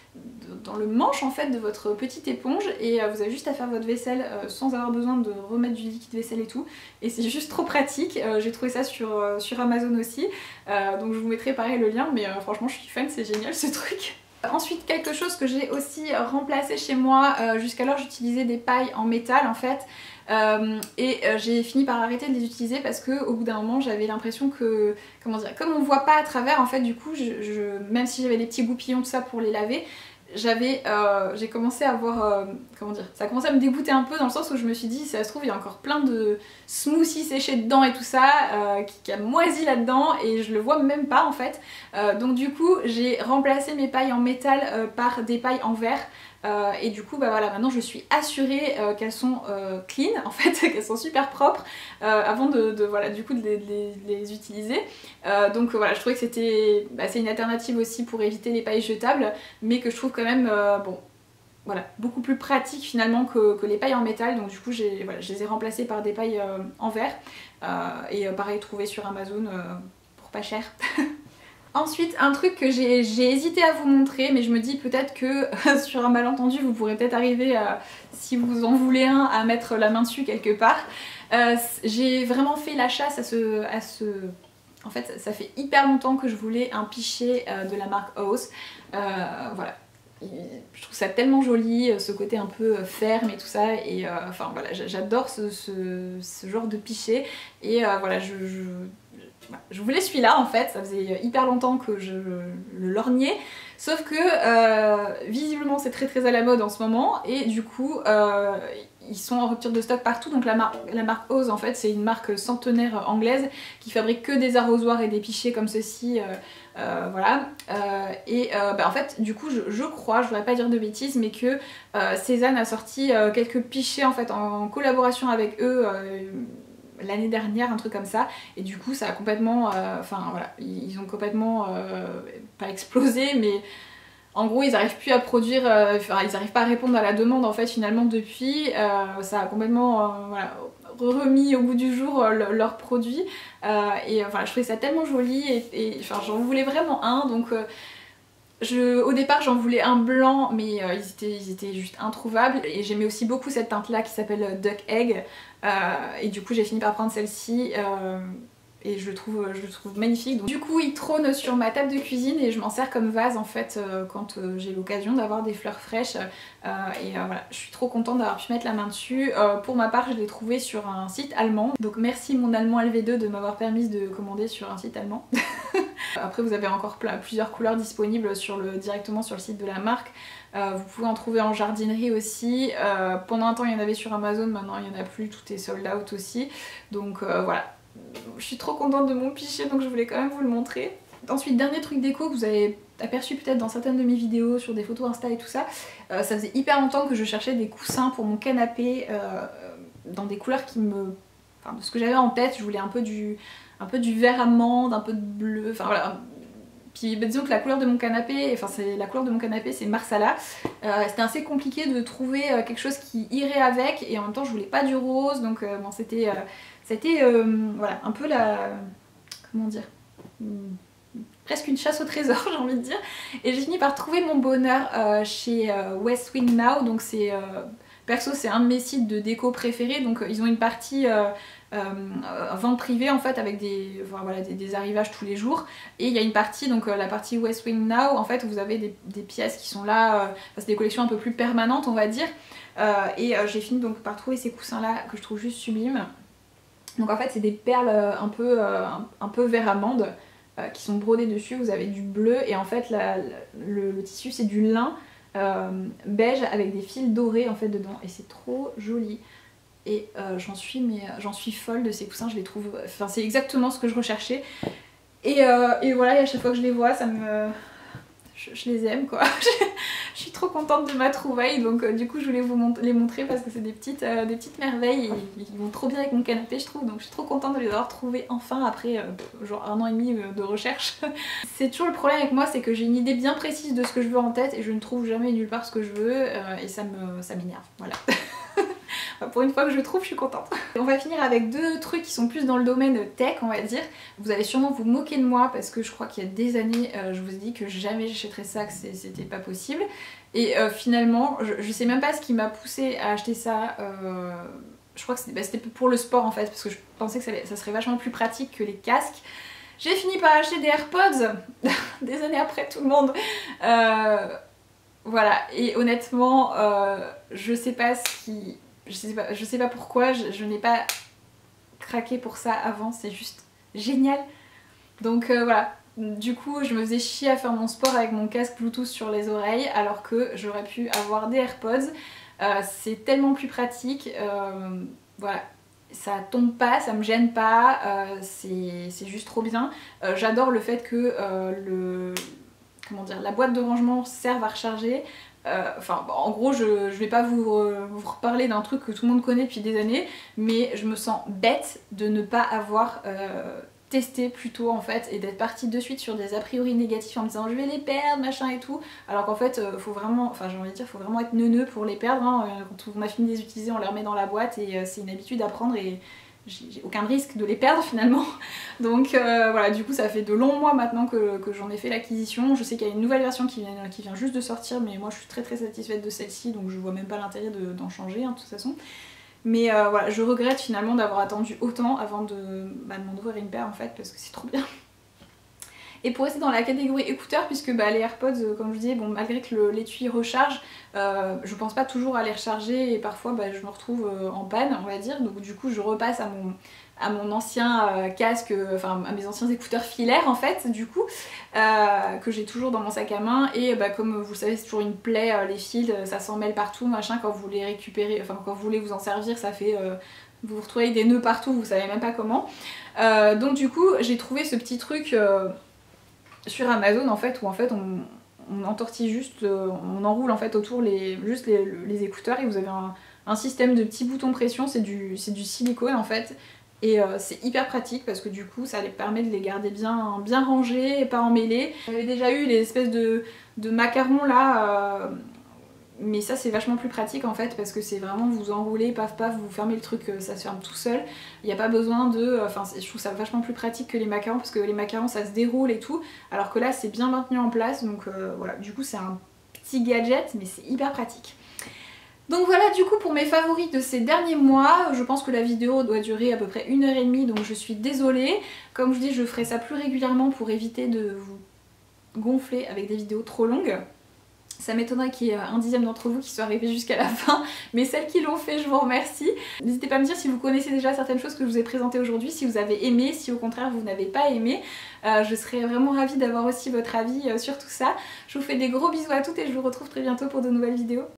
dans le manche en fait de votre petite éponge, et euh, vous avez juste à faire votre vaisselle euh, sans avoir besoin de remettre du liquide vaisselle et tout, et c'est juste trop pratique. Euh, j'ai trouvé ça sur, euh, sur Amazon aussi, euh, donc je vous mettrai pareil le lien, mais euh, franchement je suis fan, c'est génial ce truc. Ensuite quelque chose que j'ai aussi remplacé chez moi, euh, jusqu'alors j'utilisais des pailles en métal en fait, Euh, et euh, j'ai fini par arrêter de les utiliser parce que au bout d'un moment j'avais l'impression que, comment dire, comme on voit pas à travers en fait, du coup je, je, même si j'avais des petits goupillons tout ça pour les laver, j'avais, euh, j'ai commencé à avoir, euh, comment dire, ça a commencé à me dégoûter un peu dans le sens où je me suis dit, si ça se trouve il y a encore plein de smoothies séchés dedans et tout ça, euh, qui, qui a moisi là-dedans, et je le vois même pas en fait. Euh, donc du coup j'ai remplacé mes pailles en métal euh, par des pailles en verre. Euh, et du coup bah voilà, maintenant je suis assurée euh, qu'elles sont euh, clean en fait, qu'elles sont super propres euh, avant de, de voilà du coup de les, de les, de les utiliser. Euh, donc voilà, je trouvais que c'était, bah, c'est une alternative aussi pour éviter les pailles jetables, mais que je trouve quand même euh, bon voilà, beaucoup plus pratique finalement que, que les pailles en métal. Donc du coup j'ai, voilà, je les ai remplacées par des pailles euh, en verre, euh, et euh, pareil trouvé sur Amazon euh, pour pas cher. Ensuite, un truc que j'ai hésité à vous montrer, mais je me dis peut-être que sur un malentendu vous pourrez peut-être arriver, à, si vous en voulez un, à mettre la main dessus quelque part. Euh, j'ai vraiment fait la chasse à ce, à ce... En fait ça fait hyper longtemps que je voulais un pichet euh, de la marque Oz. Euh, voilà. Je trouve ça tellement joli, ce côté un peu ferme et tout ça, et euh, enfin voilà, j'adore ce, ce, ce genre de pichet, et euh, voilà, je... je je voulais celui-là en fait, ça faisait hyper longtemps que je le lorgnais, sauf que euh, visiblement c'est très très à la mode en ce moment, et du coup euh, ils sont en rupture de stock partout. Donc la, mar la marque Oz en fait c'est une marque centenaire anglaise qui fabrique que des arrosoirs et des pichets comme ceci, euh, euh, voilà, euh, et euh, bah, en fait du coup je, je crois, je voudrais pas dire de bêtises, mais que euh, Cézanne a sorti euh, quelques pichets en fait en, en collaboration avec eux euh, l'année dernière, un truc comme ça, et du coup ça a complètement, euh, enfin voilà, ils ont complètement, euh, pas explosé, mais en gros ils n'arrivent plus à produire, euh, enfin ils n'arrivent pas à répondre à la demande en fait finalement depuis, euh, ça a complètement, euh, voilà, remis au goût du jour euh, leurs produits, euh, et enfin je trouvais ça tellement joli, et, et enfin j'en voulais vraiment un, donc euh, Je, au départ j'en voulais un blanc, mais euh, ils, étaient, ils étaient juste introuvables, et j'aimais aussi beaucoup cette teinte là qui s'appelle Duck Egg, euh, et du coup j'ai fini par prendre celle-ci, euh, et je le, trouve, je le trouve magnifique. Donc, du coup il trône sur ma table de cuisine et je m'en sers comme vase en fait euh, quand euh, j'ai l'occasion d'avoir des fleurs fraîches, euh, et euh, voilà, je suis trop contente d'avoir pu mettre la main dessus. Euh, pour ma part je l'ai trouvé sur un site allemand, donc merci mon allemand L V deux de m'avoir permis de commander sur un site allemand. Après vous avez encore plein, plusieurs couleurs disponibles sur le, directement sur le site de la marque. Euh, vous pouvez en trouver en jardinerie aussi. Euh, pendant un temps il y en avait sur Amazon, maintenant il n'y en a plus, tout est sold out aussi. Donc euh, voilà, je suis trop contente de mon pichet, donc je voulais quand même vous le montrer. Ensuite, dernier truc déco que vous avez aperçu peut-être dans certaines de mes vidéos, sur des photos Insta et tout ça, euh, ça faisait hyper longtemps que je cherchais des coussins pour mon canapé euh, dans des couleurs qui me... Enfin, de ce que j'avais en tête, je voulais un peu du... un peu du vert amande, un peu de bleu, enfin voilà. Puis bah, disons que la couleur de mon canapé, enfin c'est la couleur de mon canapé c'est Marsala. Euh, c'était assez compliqué de trouver euh, quelque chose qui irait avec, et en même temps je voulais pas du rose, donc euh, bon c'était euh, c'était euh, voilà un peu la, comment dire, presque une chasse au trésor, j'ai envie de dire. Et j'ai fini par trouver mon bonheur euh, chez euh, West Wing Now. Donc c'est... Euh, perso, c'est un de mes sites de déco préférés. Donc ils ont une partie... Euh, Euh, vente privée en fait avec des, enfin, voilà, des, des arrivages tous les jours, et il y a une partie, donc euh, la partie West Wing Now en fait où vous avez des, des pièces qui sont là, euh, enfin, c'est des collections un peu plus permanentes on va dire, euh, et euh, j'ai fini donc par trouver ces coussins là que je trouve juste sublimes. Donc en fait c'est des perles un peu, euh, un, un peu vert amande euh, qui sont brodées dessus, vous avez du bleu et en fait la, la, le, le tissu c'est du lin euh, beige avec des fils dorés en fait dedans, et c'est trop joli. Et euh, j'en suis, mais j'en suis folle de ces coussins, je les trouve... Enfin, c'est exactement ce que je recherchais. Et, euh, et voilà, et à chaque fois que je les vois, ça me... Je, je les aime, quoi. Je suis trop contente de ma trouvaille, donc euh, du coup, je voulais vous mont les montrer parce que c'est des petites, euh, des petites merveilles et ils vont trop bien avec mon canapé, je trouve. Donc je suis trop contente de les avoir trouvés enfin après euh, genre un an et demi de recherche. C'est toujours le problème avec moi, c'est que j'ai une idée bien précise de ce que je veux en tête et je ne trouve jamais nulle part ce que je veux euh, et ça me, ça m'énerve, voilà. Pour une fois que je trouve, je suis contente. On va finir avec deux trucs qui sont plus dans le domaine tech, on va dire. Vous allez sûrement vous moquer de moi parce que je crois qu'il y a des années, euh, je vous ai dit que jamais j'achèterais ça, que c'était pas possible. Et euh, finalement, je, je sais même pas ce qui m'a poussé à acheter ça. Euh, je crois que c'était bah, pour le sport en fait, parce que je pensais que ça, ça serait vachement plus pratique que les casques. J'ai fini par acheter des AirPods, des années après tout le monde. Euh, voilà, et honnêtement, euh, je sais pas ce qui... Je sais pas, je sais pas pourquoi, je, je n'ai pas craqué pour ça avant, c'est juste génial. Donc euh, voilà, du coup je me faisais chier à faire mon sport avec mon casque Bluetooth sur les oreilles alors que j'aurais pu avoir des AirPods. Euh, c'est tellement plus pratique, euh, voilà. Ça tombe pas, ça me gêne pas, euh, c'est juste trop bien. Euh, J'adore le fait que euh, le, comment dire, la boîte de rangement serve à recharger. Euh, enfin, en gros, je, je vais pas vous, euh, vous reparler d'un truc que tout le monde connaît depuis des années, mais je me sens bête de ne pas avoir euh, testé plus tôt en fait, et d'être partie de suite sur des a priori négatifs en me disant je vais les perdre, machin et tout, alors qu'en fait, euh, faut vraiment, enfin j'ai envie de dire, faut vraiment être neuneux pour les perdre, hein. Quand on a fini de les utiliser, on les remet dans la boîte et euh, c'est une habitude à prendre et j'ai aucun risque de les perdre finalement. Donc euh, voilà, du coup ça fait de longs mois maintenant que, que j'en ai fait l'acquisition. Je sais qu'il y a une nouvelle version qui vient, qui vient juste de sortir, mais moi je suis très très satisfaite de celle-ci, donc je vois même pas l'intérêt d'en de, changer hein, de toute façon. Mais euh, voilà, je regrette finalement d'avoir attendu autant avant de bah, m'en ouvrir une paire en fait, parce que c'est trop bien. Et pour rester dans la catégorie écouteurs, puisque bah, les AirPods, euh, comme je disais, bon, malgré que l'étui recharge, euh, je pense pas toujours à les recharger et parfois bah, je me retrouve euh, en panne, on va dire. Donc du coup je repasse à mon, à mon ancien euh, casque, euh, enfin à mes anciens écouteurs filaires en fait, du coup, euh, que j'ai toujours dans mon sac à main. Et bah, comme vous le savez, c'est toujours une plaie, euh, les fils, ça s'en mêle partout, machin, quand vous les récupérez, enfin quand vous voulez vous en servir, ça fait... Euh, vous vous retrouvez avec des nœuds partout, vous savez même pas comment. Euh, donc du coup j'ai trouvé ce petit truc... Euh, sur Amazon en fait, où en fait on, on entortille juste, euh, on enroule en fait autour les, juste les, les écouteurs et vous avez un, un système de petits boutons pression, c'est du, du silicone en fait, et euh, c'est hyper pratique parce que du coup ça les permet de les garder bien, bien rangés et pas emmêlés. J'avais déjà eu les espèces de, de macarons là, euh, mais ça c'est vachement plus pratique en fait parce que c'est vraiment vous enroulez, paf paf, vous fermez le truc, ça se ferme tout seul. Il n'y a pas besoin de... Enfin je trouve ça vachement plus pratique que les macarons parce que les macarons ça se déroule et tout, alors que là c'est bien maintenu en place, donc euh, voilà, du coup c'est un petit gadget mais c'est hyper pratique. Donc voilà du coup pour mes favoris de ces derniers mois. Je pense que la vidéo doit durer à peu près une heure et demie, donc je suis désolée. Comme je dis, je ferai ça plus régulièrement pour éviter de vous gonfler avec des vidéos trop longues. Ça m'étonnerait qu'il y ait un dixième d'entre vous qui soit arrivé jusqu'à la fin, mais celles qui l'ont fait, je vous remercie. N'hésitez pas à me dire si vous connaissez déjà certaines choses que je vous ai présentées aujourd'hui, si vous avez aimé, si au contraire vous n'avez pas aimé. Euh, je serais vraiment ravie d'avoir aussi votre avis sur tout ça. Je vous fais des gros bisous à toutes et je vous retrouve très bientôt pour de nouvelles vidéos.